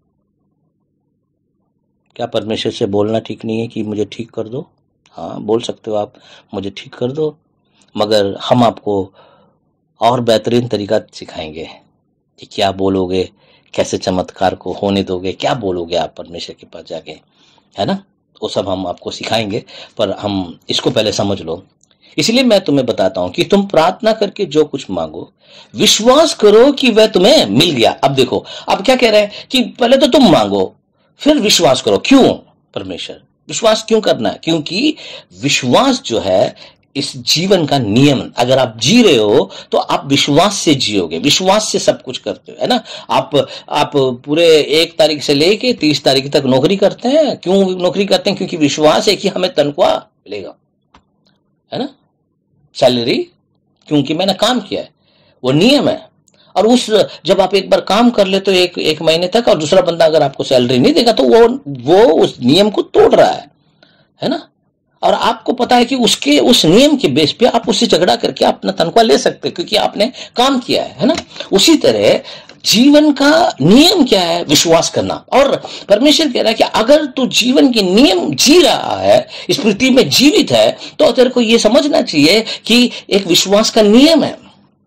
क्या परमेश्वर से बोलना ठीक नहीं है कि मुझे ठीक कर दो? हाँ, बोल सकते हो आप, मुझे ठीक कर दो, मगर हम आपको और बेहतरीन तरीका सिखाएंगे कि क्या बोलोगे, कैसे चमत्कार को होने दोगे, क्या बोलोगे आप परमेश्वर के पास जाके, है ना। वो सब हम आपको सिखाएंगे, पर हम इसको पहले समझ लो। इसलिए मैं तुम्हें बताता हूं कि तुम प्रार्थना करके जो कुछ मांगो, विश्वास करो कि वह तुम्हें मिल गया। अब देखो, अब क्या कह रहे हैं कि पहले तो तुम मांगो, फिर विश्वास करो। क्यों? परमेश्वर, विश्वास क्यों करना है? क्योंकि विश्वास जो है इस जीवन का नियम। अगर आप जी रहे हो तो आप विश्वास से जियोगे, विश्वास से सब कुछ करते हो, है ना। आप पूरे 1 तारीख से लेके 30 तारीख तक नौकरी करते हैं। क्यों नौकरी करते हैं? क्योंकि विश्वास है कि हमें तनख्वाह मिलेगा, है ना, सैलरी, क्योंकि मैंने काम किया है, वो नियम है। और उस जब आप एक बार काम कर ले तो एक महीने तक, और दूसरा बंदा अगर आपको सैलरी नहीं देगा तो वो उस नियम को तोड़ रहा है ना। और आपको पता है कि उसके उस नियम के बेस पे आप उससे झगड़ा करके अपना तनख्वाह ले सकते हैं, क्योंकि आपने काम किया है ना। उसी तरह जीवन का नियम क्या है? विश्वास करना। और परमेश्वर कह रहा है कि अगर तू जीवन के नियम जी रहा है, इस पृथ्वी में जीवित है, तो तेरे को यह समझना चाहिए कि एक विश्वास का नियम है।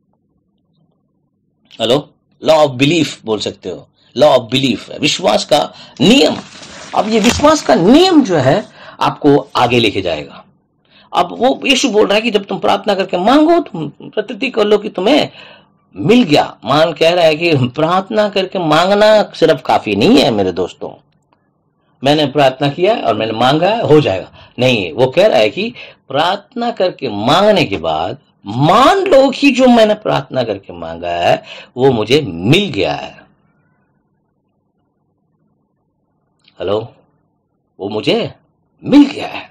हेलो, लॉ ऑफ बिलीफ बोल सकते हो, लॉ ऑफ बिलीफ है विश्वास का नियम। अब ये विश्वास का नियम जो है आपको आगे लेके जाएगा। अब वो यीशु बोल रहा है कि जब तुम प्रार्थना करके मांगो, तुम प्रतीति कर लो कि तुम्हें मिल गया। मान कह रहा है कि प्रार्थना करके मांगना सिर्फ काफी नहीं है मेरे दोस्तों, मैंने प्रार्थना किया और मैंने मांगा हो जाएगा, नहीं। वो कह रहा है कि प्रार्थना करके मांगने के बाद मान लो कि जो मैंने प्रार्थना करके मांगा है वो मुझे मिल गया है। हेलो, वो मुझे मिल गया है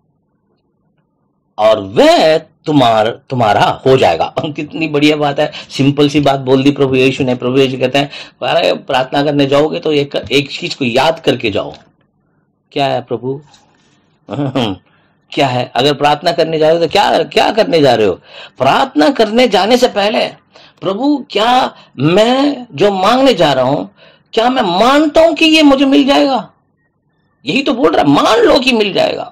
और वह तुम्हारा हो जाएगा। कितनी बढ़िया बात है, सिंपल सी बात बोल दी प्रभु यीशु ने। प्रभु यीशु कहते हैं, अरे प्रार्थना करने जाओगे तो एक चीज को याद करके जाओ। क्या है प्रभु? क्या है? अगर प्रार्थना करने जा रहे हो तो क्या क्या करने जा रहे हो? प्रार्थना करने जाने से पहले, प्रभु क्या मैं जो मांगने जा रहा हूं, क्या मैं मानता हूं कि ये मुझे मिल जाएगा? यही तो बोल रहा है, मान लो कि मिल जाएगा।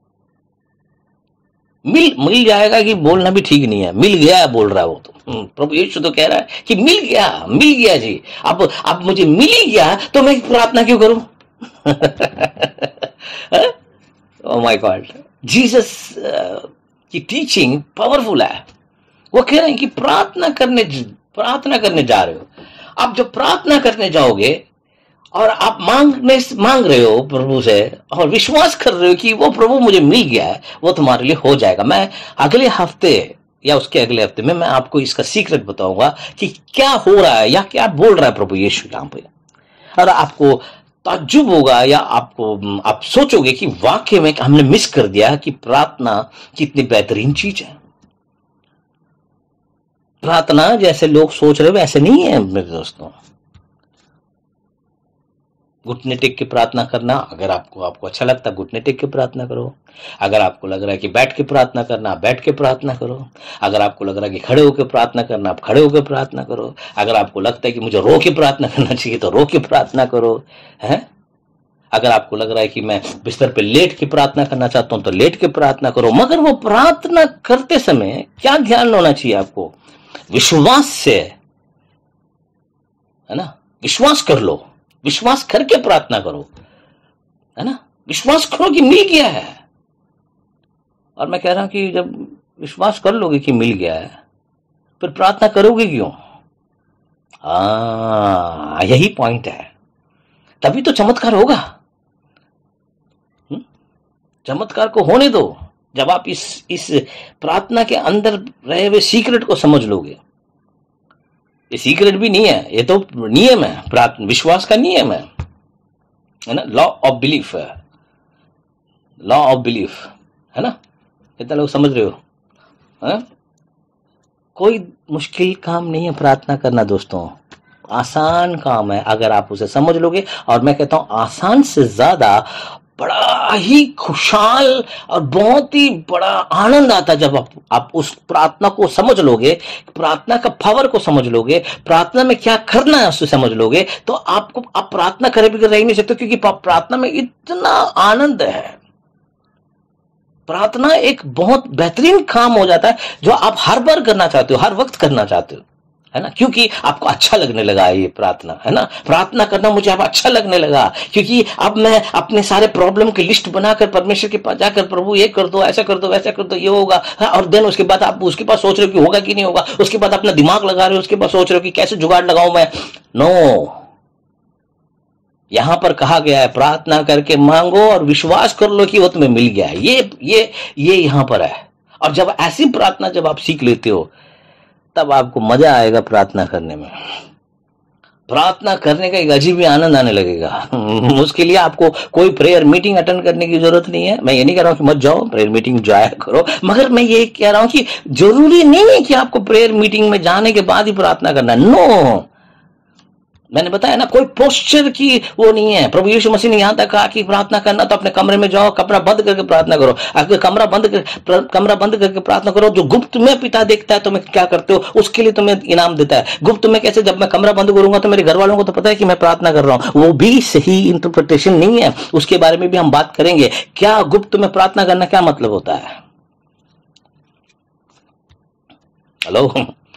मिल जाएगा कि बोलना भी ठीक नहीं है, मिल गया बोल रहा है वो तो। प्रभु यीशु तो कह रहा है कि मिल गया जी। अब मुझे मिल ही गया तो मैं प्रार्थना क्यों करूं? ओह माय गॉड, जीसस की टीचिंग पावरफुल है। वो कह रहे हैं कि प्रार्थना करने जा रहे हो। अब जब प्रार्थना करने जाओगे और आप मांग रहे हो प्रभु से और विश्वास कर रहे हो कि वो प्रभु मुझे मिल गया है, वो तुम्हारे लिए हो जाएगा। मैं अगले हफ्ते या उसके अगले हफ्ते में मैं आपको इसका सीक्रेट बताऊंगा कि क्या हो रहा है या क्या बोल रहा है प्रभु यीशु यहां पे। और आपको ताज्जुब होगा या आप सोचोगे कि वाकई में हमने मिस कर दिया कि प्रार्थना कितनी बेहतरीन चीज है। प्रार्थना जैसे लोग सोच रहे हो वैसे नहीं है मेरे दोस्तों। घुटने टेक के प्रार्थना करना, अगर आपको अच्छा लगता है घुटने टेक के प्रार्थना करो। अगर आपको लग रहा है कि बैठ के प्रार्थना करना, आप बैठ के प्रार्थना करो। अगर आपको लग रहा है कि खड़े होकर प्रार्थना करना, आप खड़े होकर प्रार्थना करो। अगर आपको लगता है कि मुझे रो के प्रार्थना करना चाहिए तो रो के प्रार्थना करो, है। अगर आपको लग रहा है कि मैं बिस्तर पे लेट के प्रार्थना करना चाहता हूं तो लेट के प्रार्थना करो। मगर वो प्रार्थना करते समय क्या ध्यान होना चाहिए आपको? विश्वास से, है ना, विश्वास कर लो, विश्वास करके प्रार्थना करो, है ना। विश्वास करो कि मिल गया है। और मैं कह रहा हूं कि जब विश्वास कर लोगे कि मिल गया है, फिर प्रार्थना करोगे क्यों? यही पॉइंट है। तभी तो चमत्कार होगा। चमत्कार को होने दो जब आप इस प्रार्थना के अंदर रहे हुए सीक्रेट को समझ लोगे। ये सीक्रेट भी नहीं है, ये तो नियम है, प्रार्थना विश्वास का नियम है ना। लॉ ऑफ बिलीफ है, लॉ ऑफ बिलीफ, है ना। कितना लोग समझ रहे हो? है? कोई मुश्किल काम नहीं है प्रार्थना करना दोस्तों, आसान काम है अगर आप उसे समझ लोगे। और मैं कहता हूं आसान से ज्यादा बड़ा ही खुशहाल और बहुत ही बड़ा आनंद आता है जब आप उस प्रार्थना को समझ लोगे, प्रार्थना का पावर को समझ लोगे, प्रार्थना में क्या करना है उससे समझ लोगे, तो आप प्रार्थना करे बगैर रह ही नहीं सकते, क्योंकि प्रार्थना में इतना आनंद है। प्रार्थना एक बहुत बेहतरीन काम हो जाता है जो आप हर बार करना चाहते हो, हर वक्त करना चाहते हो, है ना। क्योंकि आपको अच्छा लगने लगा ये प्रार्थना, है ना। प्रार्थना करना मुझे अब अच्छा लगने लगा, क्योंकि अब मैं अपने सारे प्रॉब्लम की लिस्ट बनाकर परमेश्वर के पास जाकर, प्रभु ये कर दो, ऐसा कर दो, वैसा कर दो, ये होगा। और देन उसके बाद आप उसके पास सोच रहे हो कि होगा कि नहीं होगा, उसके बाद अपना दिमाग लगा रहे हो, उसके बाद सोच रहे हो कि कैसे जुगाड़ लगाऊं मैं। नो, यहां पर कहा गया है प्रार्थना करके मांगो और विश्वास कर लो कि वो तुम्हें मिल गया है। ये यहां पर है। और जब ऐसी प्रार्थना जब आप सीख लेते हो तब आपको मजा आएगा प्रार्थना करने में। प्रार्थना करने का एक अजीब ही आनंद आने लगेगा। उसके लिए आपको कोई प्रेयर मीटिंग अटेंड करने की जरूरत नहीं है। मैं ये नहीं कह रहा हूं कि मत जाओ, प्रेयर मीटिंग जाया करो, मगर मैं ये कह रहा हूं कि जरूरी नहीं है कि आपको प्रेयर मीटिंग में जाने के बाद ही प्रार्थना करना। नो, मैंने बताया ना, कोई पोस्चर की वो नहीं है। प्रभु यीशु मसीह ने यहां तक कहा कि प्रार्थना करना तो अपने कमरे में जाओ, कमरा बंद करके प्रार्थना करो। अगर कमरा बंद करके प्रार्थना करो, जो गुप्त में पिता देखता है तुम्हें क्या करते हो, उसके लिए तुम्हें इनाम देता है। गुप्त में कैसे? जब मैं कमरा बंद करूंगा तो मेरे घर वालों को तो पता है कि मैं प्रार्थना कर रहा हूं। वो भी सही इंटरप्रिटेशन नहीं है, उसके बारे में भी हम बात करेंगे। क्या गुप्त में प्रार्थना करना क्या मतलब होता है? हेलो,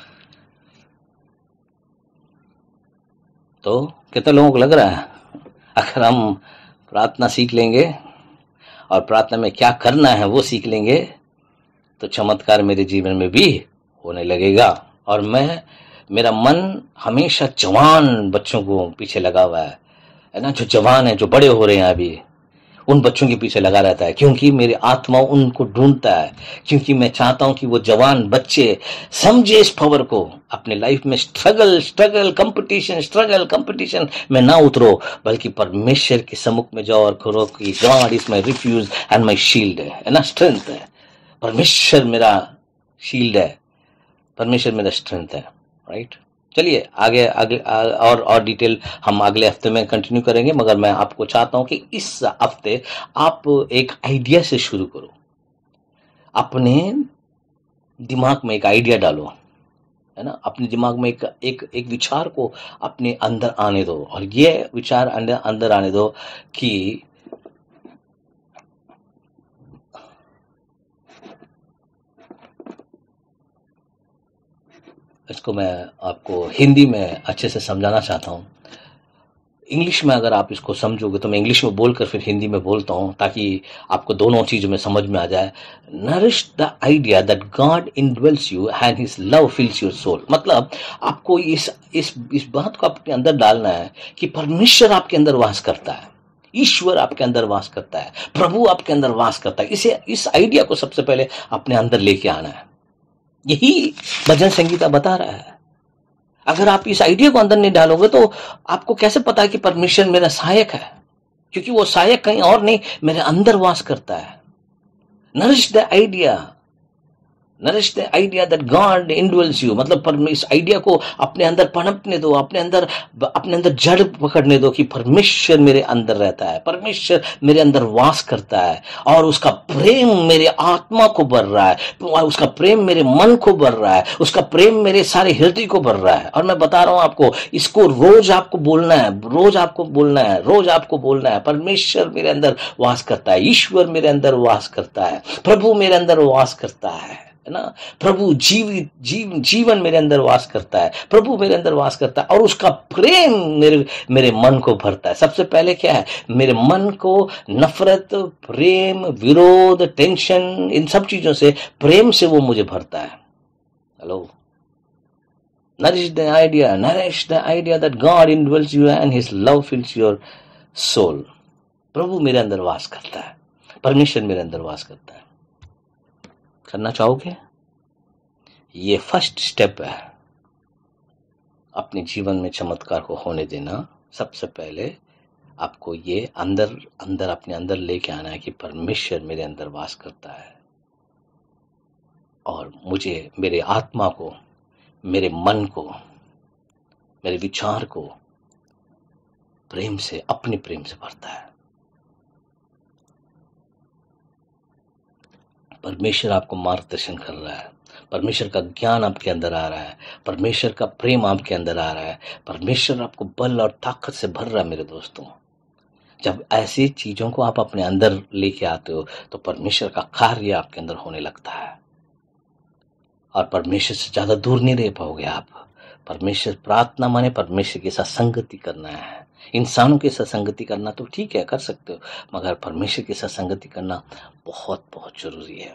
तो कितने लोगों को लग रहा है अगर हम प्रार्थना सीख लेंगे और प्रार्थना में क्या करना है वो सीख लेंगे तो चमत्कार मेरे जीवन में भी होने लगेगा। और मेरा मन हमेशा जवान बच्चों को पीछे लगा हुआ है ना, जो जवान है, जो बड़े हो रहे हैं अभी, उन बच्चों के पीछे लगा रहता है, क्योंकि मेरी आत्मा उनको ढूंढता है। क्योंकि मैं चाहता हूं कि वो जवान बच्चे समझे इस पावर को, अपने लाइफ में स्ट्रगल कंपटीशन में ना उतरो, बल्कि परमेश्वर के सम्मुख में जाओ और करो कि God is my refuge and my shield, है ना, स्ट्रेंथ है। परमेश्वर मेरा शील्ड है, परमेश्वर मेरा स्ट्रेंथ है, राइट। चलिए आगे और डिटेल हम अगले हफ्ते में कंटिन्यू करेंगे, मगर मैं आपको चाहता हूं कि इस हफ्ते आप एक आइडिया से शुरू करो। अपने दिमाग में एक आइडिया डालो, है ना। अपने दिमाग में एक विचार को अपने अंदर आने दो, और ये विचार अंदर आने दो कि इसको मैं आपको हिंदी में अच्छे से समझाना चाहता हूँ। इंग्लिश में अगर आप इसको समझोगे तो मैं इंग्लिश में बोलकर फिर हिंदी में बोलता हूँ, ताकि आपको दोनों चीजों में समझ में आ जाए। Nourish the idea that God indwells you and his love fills your soul. मतलब आपको इस बात को अपने अंदर डालना है कि परमेश्वर आपके अंदर वास करता है, ईश्वर आपके अंदर वास करता है, प्रभु आपके अंदर वास करता है। इस आइडिया को सबसे पहले अपने अंदर लेके आना है। यही भजन संगीता बता रहा है। अगर आप इस आइडिया को अंदर नहीं डालोगे तो आपको कैसे पता है कि परमेश्वर मेरा सहायक है? क्योंकि वो सहायक कहीं और नहीं, मेरे अंदर वास करता है। Nourish the idea nourish the idea that God indwells you, मतलब इस आइडिया को अपने अंदर पनपने दो, अपने अंदर जड़ पकड़ने दो कि परमेश्वर मेरे अंदर रहता है, परमेश्वर मेरे अंदर वास करता है, और उसका प्रेम मेरे आत्मा को भर रहा है, उसका प्रेम मेरे मन को भर रहा है, उसका प्रेम मेरे सारे हृदय को भर रहा है। और मैं बता रहा हूं आपको, इसको रोज आपको बोलना है, रोज आपको बोलना है, रोज आपको बोलना है, परमेश्वर मेरे अंदर वास करता है, ईश्वर मेरे अंदर वास करता है, प्रभु मेरे अंदर वास करता है ना, प्रभु जीवन मेरे अंदर वास करता है, प्रभु मेरे अंदर वास करता है, और उसका प्रेम मेरे मन को भरता है। सबसे पहले क्या है, मेरे मन को नफरत, प्रेम, विरोध, टेंशन, इन सब चीजों से, प्रेम से वो मुझे भरता है। Hello, nourish the idea that God indwells you and his love fills your soul। प्रभु मेरे अंदर वास करता है, परमेश्वर मेरे अंदर वास करता है। करना चाहोगे? ये फर्स्ट स्टेप है अपने जीवन में चमत्कार को होने देना। सबसे पहले आपको ये अंदर अपने अंदर लेके आना है कि परमेश्वर मेरे अंदर वास करता है, और मुझे, मेरे आत्मा को, मेरे मन को, मेरे विचार को प्रेम से, अपने प्रेम से भरता है। परमेश्वर आपको मार्गदर्शन कर रहा है, परमेश्वर का ज्ञान आपके अंदर आ रहा है, परमेश्वर का प्रेम आपके अंदर आ रहा है, परमेश्वर आपको बल और ताकत से भर रहा है। मेरे दोस्तों, जब ऐसी चीजों को आप अपने अंदर लेके आते हो तो परमेश्वर का कार्य आपके अंदर होने लगता है, और परमेश्वर से ज्यादा दूर नहीं रह पाओगे आप। परमेश्वर, प्रार्थना माने परमेश्वर के साथ संगति करना है। इंसानों के साथ संगति करना तो ठीक है, कर सकते हो, मगर परमेश्वर के साथ संगति करना बहुत बहुत जरूरी है।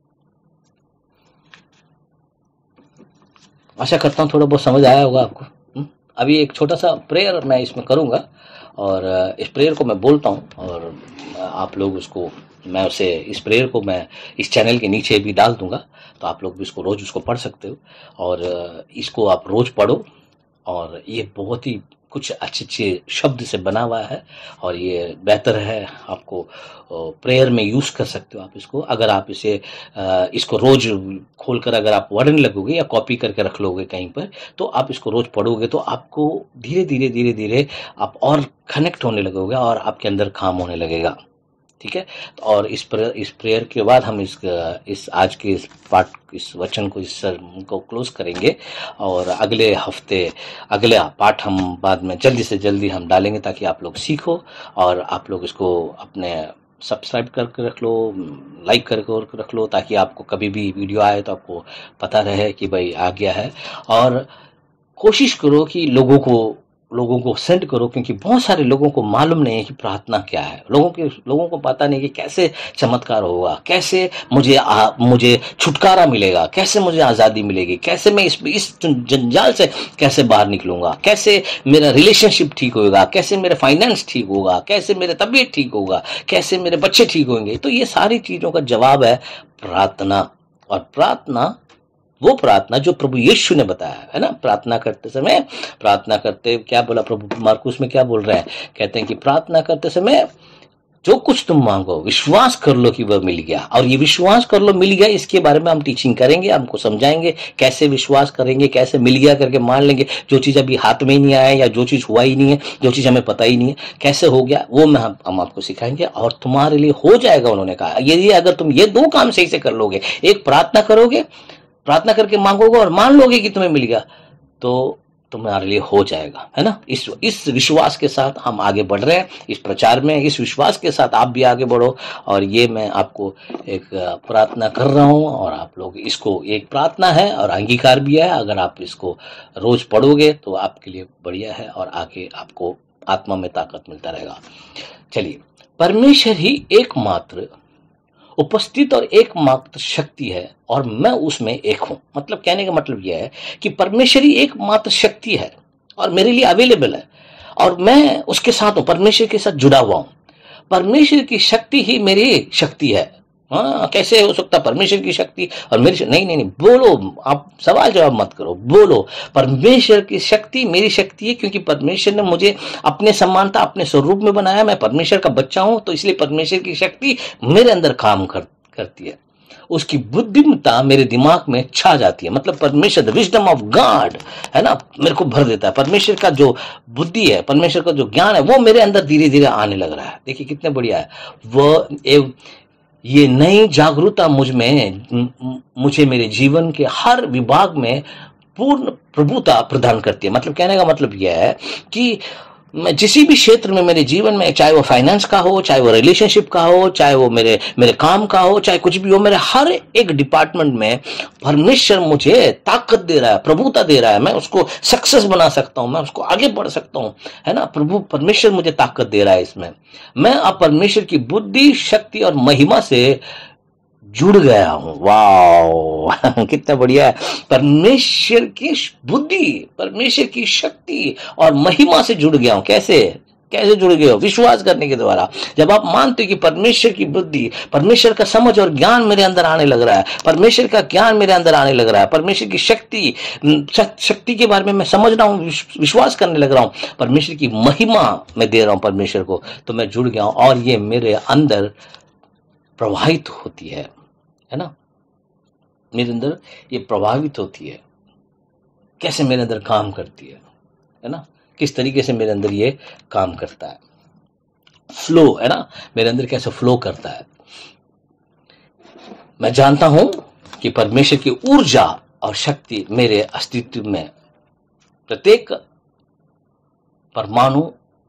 आशा करता हूँ थोड़ा बहुत समझ आया होगा आपको। अभी एक छोटा सा प्रेयर मैं इसमें करूंगा, और इस प्रेयर को मैं बोलता हूँ, और आप लोग उसको, मैं उसे, इस प्रेयर को मैं इस चैनल के नीचे भी डाल दूंगा, तो आप लोग भी इसको रोज उसको पढ़ सकते हो, और इसको आप रोज पढ़ो। और ये बहुत ही कुछ अच्छे शब्द से बना हुआ है, और ये बेहतर है, आपको प्रेयर में यूज कर सकते हो आप इसको। अगर आप इसको रोज खोलकर अगर आप पढ़ने लगोगे या कॉपी करके रख लोगे कहीं पर, तो आप इसको रोज पढ़ोगे तो आपको धीरे धीरे आप और कनेक्ट होने लगोगे, और आपके अंदर काम होने लगेगा। ठीक है, और इस प्रेयर के बाद हम इस आज के इस वचन को, इस को क्लोज करेंगे, और अगले हफ्ते अगला पाठ हम बाद में जल्दी से जल्दी हम डालेंगे, ताकि आप लोग सीखो, और आप लोग इसको अपने सब्सक्राइब करके रख लो, लाइक करके रख लो, ताकि आपको कभी भी वीडियो आए तो आपको पता रहे कि भाई आ गया है। और कोशिश करो कि लोगों को सेंड करो, क्योंकि बहुत सारे लोगों को मालूम नहीं है कि प्रार्थना क्या है। लोगों को पता नहीं कि कैसे चमत्कार होगा, कैसे मुझे छुटकारा मिलेगा, कैसे मुझे आजादी मिलेगी, कैसे मैं इस जंजाल से कैसे बाहर निकलूंगा, कैसे मेरा रिलेशनशिप ठीक होगा, कैसे मेरा फाइनेंस ठीक होगा, कैसे मेरा तबीयत ठीक होगा, कैसे मेरे बच्चे ठीक होंगे। तो ये सारी चीजों का जवाब है प्रार्थना। और प्रार्थना, वो प्रार्थना जो प्रभु यीशु ने बताया है ना। प्रार्थना करते क्या बोला प्रभु? मार्कुस में क्या बोल रहे हैं? कहते हैं कि प्रार्थना करते समय जो कुछ तुम मांगो विश्वास कर लो कि वह मिल गया। और ये विश्वास कर लो मिल गया, इसके बारे में हम टीचिंग करेंगे, हमको समझाएंगे कैसे विश्वास करेंगे, कैसे मिल गया करके मान लेंगे। जो चीज अभी हाथ में ही नहीं आया, या जो चीज हुआ ही नहीं है, जो चीज हमें पता ही नहीं है कैसे हो गया, वो हम आपको सिखाएंगे, और तुम्हारे लिए हो जाएगा। उन्होंने कहा यदि अगर तुम ये दो काम सही से कर लोगे, एक प्रार्थना करोगे, प्रार्थना करके मांगोगे और मान लोगे कि तुम्हें मिल गया, तो तुम्हारे लिए हो जाएगा, है ना। इस विश्वास के साथ हम आगे बढ़ रहे हैं इस प्रचार में। इस विश्वास के साथ आप भी आगे बढ़ो। और ये मैं आपको एक प्रार्थना कर रहा हूं, और आप लोग इसको, एक प्रार्थना है और अंगीकार भी है। अगर आप इसको रोज पढ़ोगे तो आपके लिए बढ़िया है, और आगे आपको आत्मा में ताकत मिलता रहेगा। चलिए, परमेश्वर ही एकमात्र उपस्थित और एकमात्र शक्ति है, और मैं उसमें एक हूं। मतलब कहने का मतलब यह है कि परमेश्वर ही एकमात्र शक्ति है और मेरे लिए अवेलेबल है, और मैं उसके साथ हूं, परमेश्वर के साथ जुड़ा हुआ हूं। परमेश्वर की शक्ति ही मेरी शक्ति है। हाँ, कैसे हो सकता परमेश्वर की शक्ति और मेरी? नहीं, बोलो, आप सवाल जवाब मत करो, बोलो परमेश्वर की शक्ति मेरी शक्ति है, क्योंकि परमेश्वर ने मुझे अपने समानता, अपने स्वरूप में बनाया। मैं परमेश्वर का बच्चा हूं, तो इसलिए परमेश्वर की शक्ति मेरे अंदर काम करती है। उसकी बुद्धिमत्ता मेरे दिमाग में छा जाती है। मतलब परमेश्वर, द विजडम ऑफ गॉड है ना, मेरे को भर देता है। परमेश्वर का जो बुद्धि है, परमेश्वर का जो ज्ञान है, वो मेरे अंदर धीरे धीरे आने लग रहा है। देखिए कितने बढ़िया है वो। ये नई जागरूकता मुझे मेरे जीवन के हर विभाग में पूर्ण प्रभुता प्रदान करती है। मतलब कहने का मतलब यह है कि मैं जिस भी क्षेत्र में मेरे जीवन में, चाहे वो फाइनेंस का हो, चाहे वो रिलेशनशिप का हो, चाहे वो मेरे मेरे काम का हो, चाहे कुछ भी हो, मेरे हर एक डिपार्टमेंट में परमेश्वर मुझे ताकत दे रहा है, प्रभुता दे रहा है। मैं उसको सक्सेस बना सकता हूं, मैं उसको आगे बढ़ सकता हूं, है ना। परमेश्वर मुझे ताकत दे रहा है इसमें। मैं अब परमेश्वर की बुद्धि, शक्ति और महिमा से जुड़ गया हूं। वाओ कितना बढ़िया है। परमेश्वर की बुद्धि, परमेश्वर की शक्ति और महिमा से जुड़ गया हूं। कैसे कैसे जुड़ गए हो? विश्वास करने के द्वारा। जब आप मानते हो कि परमेश्वर की बुद्धि, परमेश्वर का समझ और ज्ञान मेरे अंदर आने लग रहा है, परमेश्वर का ज्ञान मेरे अंदर आने लग रहा है, परमेश्वर की शक्ति के बारे में मैं समझ रहा हूं, विश्वास करने लग रहा हूं, परमेश्वर की महिमा मैं दे रहा हूं परमेश्वर को, तो मैं जुड़ गया हूं और ये मेरे अंदर प्रवाहित होती है ना। मेरे अंदर ये प्रभावित होती है, कैसे मेरे अंदर काम करती है ना, किस तरीके से मेरे अंदर ये काम करता है। फ्लो है ना, मेरे अंदर कैसे फ्लो करता है। मैं जानता हूं कि परमेश्वर की ऊर्जा और शक्ति मेरे अस्तित्व में प्रत्येक परमाणु,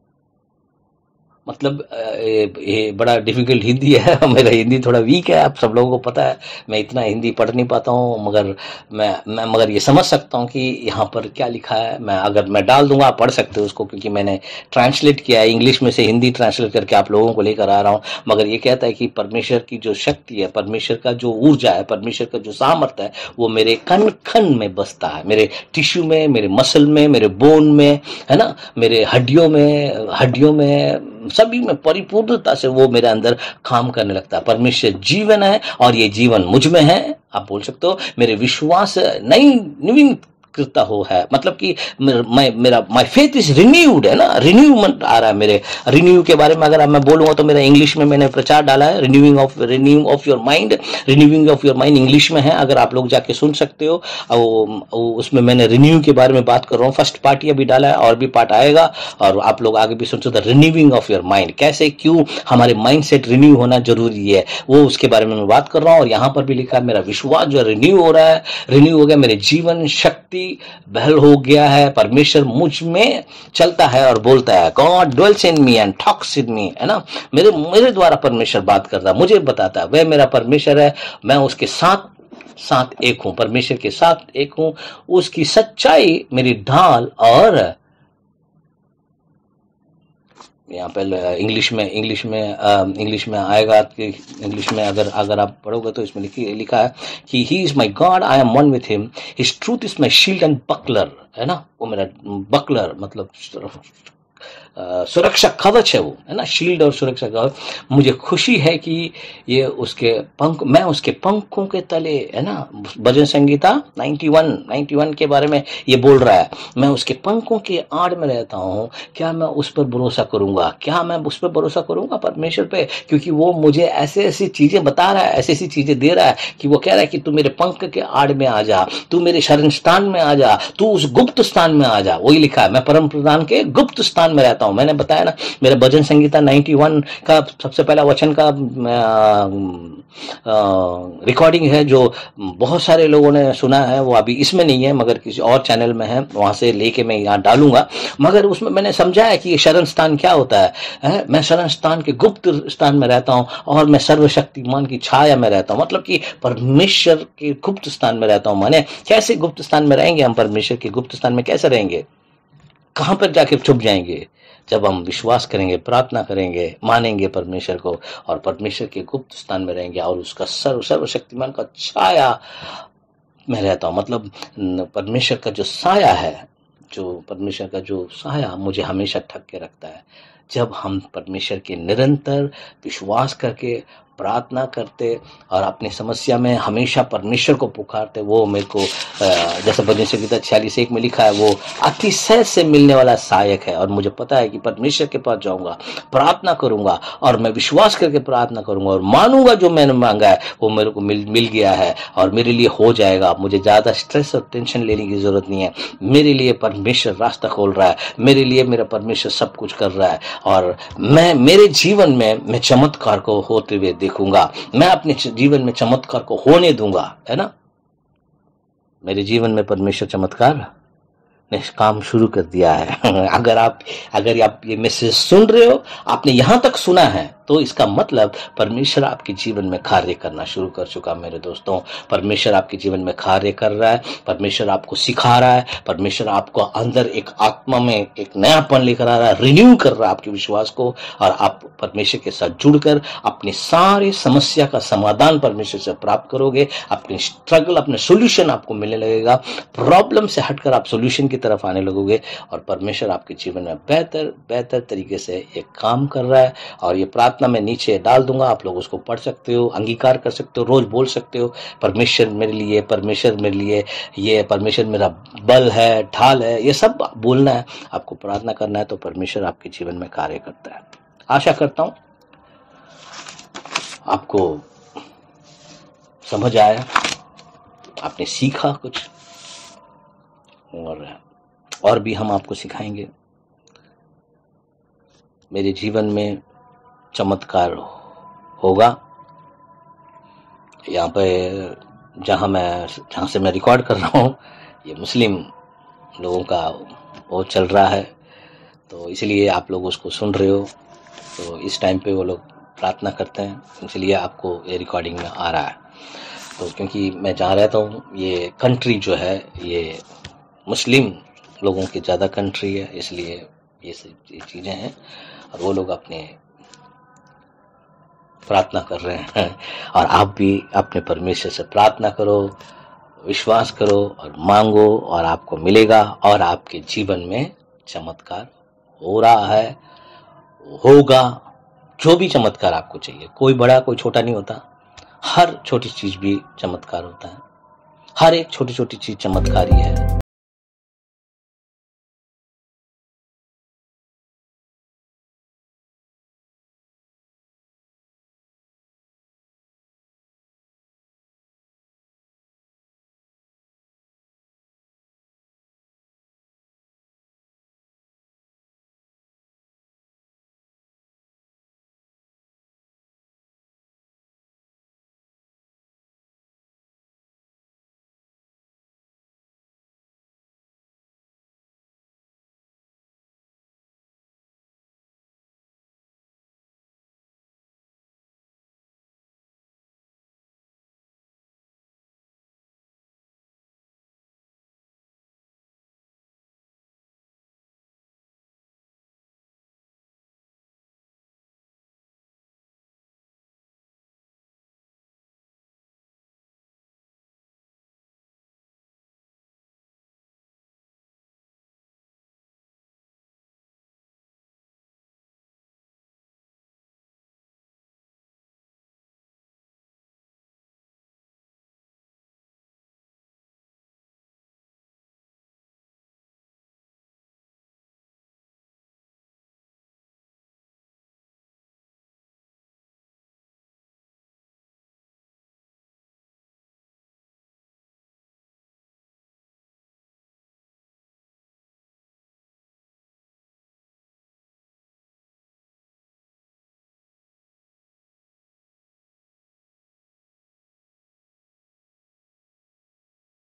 मतलब ये बड़ा डिफिकल्ट हिंदी है मेरा हिंदी थोड़ा वीक है, आप सब लोगों को पता है। मैं इतना हिंदी पढ़ नहीं पाता हूँ, मगर मैं ये समझ सकता हूँ कि यहाँ पर क्या लिखा है। अगर मैं डाल दूंगा, आप पढ़ सकते हो उसको, क्योंकि मैंने ट्रांसलेट किया है, इंग्लिश में से हिंदी ट्रांसलेट करके आप लोगों को लेकर आ रहा हूँ। मगर ये कहता है कि परमेश्वर की जो शक्ति है, परमेश्वर का जो ऊर्जा है, परमेश्वर का जो सामर्थ्य है, वो मेरे कण कण में बसता है, मेरे टिश्यू में, मेरे मसल में, मेरे बोन में, है ना, मेरे हड्डियों में सभी में परिपूर्णता से वो मेरे अंदर काम करने लगता है। परमेश्वर जीवन है और ये जीवन मुझ में है। आप बोल सकते हो मेरे विश्वास नई नवीन करता हो है, मतलब कि मेरा माय फेथ इज रिन्यूड है ना, रिन्यूमेंट आ रहा है मेरे। रिन्यू के बारे में अगर मैं बोलूंगा तो मेरा इंग्लिश में मैंने प्रचार डाला है, renewing of your mind, renewing of your mind English में है, अगर आप लोग जाके सुन सकते हो। उसमें मैंने रिन्यू के बारे में बात कर रहा हूँ। फर्स्ट पार्ट ये अभी डाला है और भी पार्ट आएगा, और आप लोग आगे भी सुन सकते हो। रिन्यूइंग ऑफ योर माइंड, कैसे क्यों हमारे माइंड सेट रिन्यू होना जरूरी है, वो उसके बारे में मैं बात कर रहा हूँ। और यहाँ पर भी लिखा है मेरा विश्वास जो रिन्यू हो रहा है, रिन्यू हो गया, मेरे जीवन शक्ति बहल हो गया है, परमेश्वर मुझ में चलता है और बोलता है। God dwells in me and talks in me, है ना, मेरे द्वारा परमेश्वर बात करता है, मुझे बताता है, वह मेरा परमेश्वर है, मैं उसके साथ एक हूं, परमेश्वर के साथ एक हूं। उसकी सच्चाई मेरी ढाल, और यहाँ पे इंग्लिश में आएगा कि इंग्लिश में अगर आप पढ़ोगे तो इसमें लिखा है कि he is my God, I am one with him, his truth is my shield and buckler, है ना, वो मेरा बकलर मतलब सुरक्षा कवच है, वो है ना, शील्ड और सुरक्षा कवच। मुझे खुशी है कि ये उसके पंख, मैं उसके पंखों के तले, है ना, भजन संगीता 91 के बारे में ये बोल रहा है। मैं उसके पंखों के आड़ में रहता हूँ, क्या मैं उस पर भरोसा करूंगा, क्या मैं उस पर भरोसा करूंगा, परमेश्वर पे, क्योंकि वो मुझे ऐसी चीजें बता रहा है, ऐसी चीजें दे रहा है कि वो कह रहा है कि तू मेरे पंख के आड़ में आ जा, तू मेरे शरण स्थान में आ जा, तू उस गुप्त स्थान में आ जा। वही लिखा है, मैं परम प्रधान के गुप्त स्थान में रहता हूं। मैंने बताया ना, मेरा भजन संगीता 91 का सबसे पहला वचन का रिकॉर्डिंग है, जो बहुत सारे लोगों ने सुना है। वो अभी इसमें नहीं है, मगर किसी और चैनल में है, वहां से लेके मैं यहाँ डालूंगा। मगर उसमें मैंने समझाया कि ये शरण स्थान क्या होता है। मैं शरण स्थान के गुप्त स्थान में रहता हूँ, और मैं सर्वशक्तिमान की छाया में रहता हूँ, मतलब कि परमेश्वर के गुप्त स्थान में रहता हूँ। माने कैसे गुप्त स्थान में रहेंगे हम, परमेश्वर के गुप्त स्थान में कैसे रहेंगे, कहां पर जाके छुप जाएंगे? जब हम विश्वास करेंगे, प्रार्थना करेंगे, मानेंगे परमेश्वर को, और परमेश्वर के गुप्त स्थान में रहेंगे, और उसका सर्वशक्तिमान का छाया में रहता हूं। मतलब परमेश्वर का जो साया है, परमेश्वर का जो साया मुझे हमेशा ढक के रखता है। जब हम परमेश्वर के निरंतर विश्वास करके प्रार्थना करते और अपनी समस्या में हमेशा परमेश्वर को पुकारते, वो मेरे को जैसे भजन संहिता 46:1 में लिखा है, वो अतिशय से मिलने वाला सहायक है। और मुझे पता है कि परमेश्वर के पास जाऊंगा, प्रार्थना करूंगा और मैं विश्वास करके प्रार्थना करूंगा और मानूंगा जो मैंने मांगा है वो मेरे को मिल गया है और मेरे लिए हो जाएगा। मुझे ज्यादा स्ट्रेस और टेंशन लेने की जरूरत नहीं है। मेरे लिए परमेश्वर रास्ता खोल रहा है, मेरे लिए मेरा परमेश्वर सब कुछ कर रहा है और मैं मेरे जीवन में मैं चमत्कार को होते हुए देखूंगा। मैं अपने जीवन में चमत्कार को होने दूंगा, है ना। मेरे जीवन में परमेश्वर चमत्कार ने काम शुरू कर दिया है। अगर आप ये मैसेज सुन रहे हो, आपने यहां तक सुना है, तो इसका मतलब परमेश्वर आपके जीवन में कार्य करना शुरू कर चुका। मेरे दोस्तों, परमेश्वर आपके जीवन में कार्य कर रहा है, परमेश्वर आपको सिखा रहा है, परमेश्वर आपको अंदर एक आत्मा में एक नयापन लेकर आ रहा है, रिन्यू कर रहा है आपके विश्वास को, और आप परमेश्वर के साथ जुड़कर अपनी सारी समस्या का समाधान परमेश्वर से प्राप्त करोगे। अपनी स्ट्रगल, अपने सोल्यूशन आपको मिलने लगेगा। प्रॉब्लम से हटकर आप सोल्यूशन की तरफ आने लगोगे और परमेश्वर आपके जीवन में बेहतर तरीके से एक काम कर रहा है। और ये प्रार्थना मैं नीचे डाल दूंगा, आप लोग उसको पढ़ सकते हो, अंगीकार कर सकते हो, रोज बोल सकते हो, परमेश्वर मेरे लिए, परमेश्वर मेरे लिए, ये परमेश्वर मेरा बल है, ढाल है, ये सब बोलना है, आपको प्रार्थना करना है, तो परमेश्वर आपके जीवन में कार्य करता है। आशा करता हूं आपको समझ आया, आपने सीखा कुछ, और भी हम आपको सिखाएंगे। मेरे जीवन में चमत्कार होगा। यहाँ पे जहाँ से मैं रिकॉर्ड कर रहा हूँ, ये मुस्लिम लोगों का बहुत चल रहा है, तो इसलिए आप लोग उसको सुन रहे हो। तो इस टाइम पे वो लोग प्रार्थना करते हैं, इसलिए आपको ये रिकॉर्डिंग में आ रहा है। तो क्योंकि मैं जहाँ रहता हूँ, ये कंट्री जो है ये मुस्लिम लोगों की ज़्यादा कंट्री है, इसलिए ये चीज़ें हैं। और वो लोग अपने प्रार्थना कर रहे हैं, और आप भी अपने परमेश्वर से प्रार्थना करो, विश्वास करो और मांगो, और आपको मिलेगा। और आपके जीवन में चमत्कार हो रहा है, होगा। जो भी चमत्कार आपको चाहिए, कोई बड़ा कोई छोटा नहीं होता, हर छोटी चीज भी चमत्कार होता है। हर एक छोटी छोटी चीज चमत्कार ही है।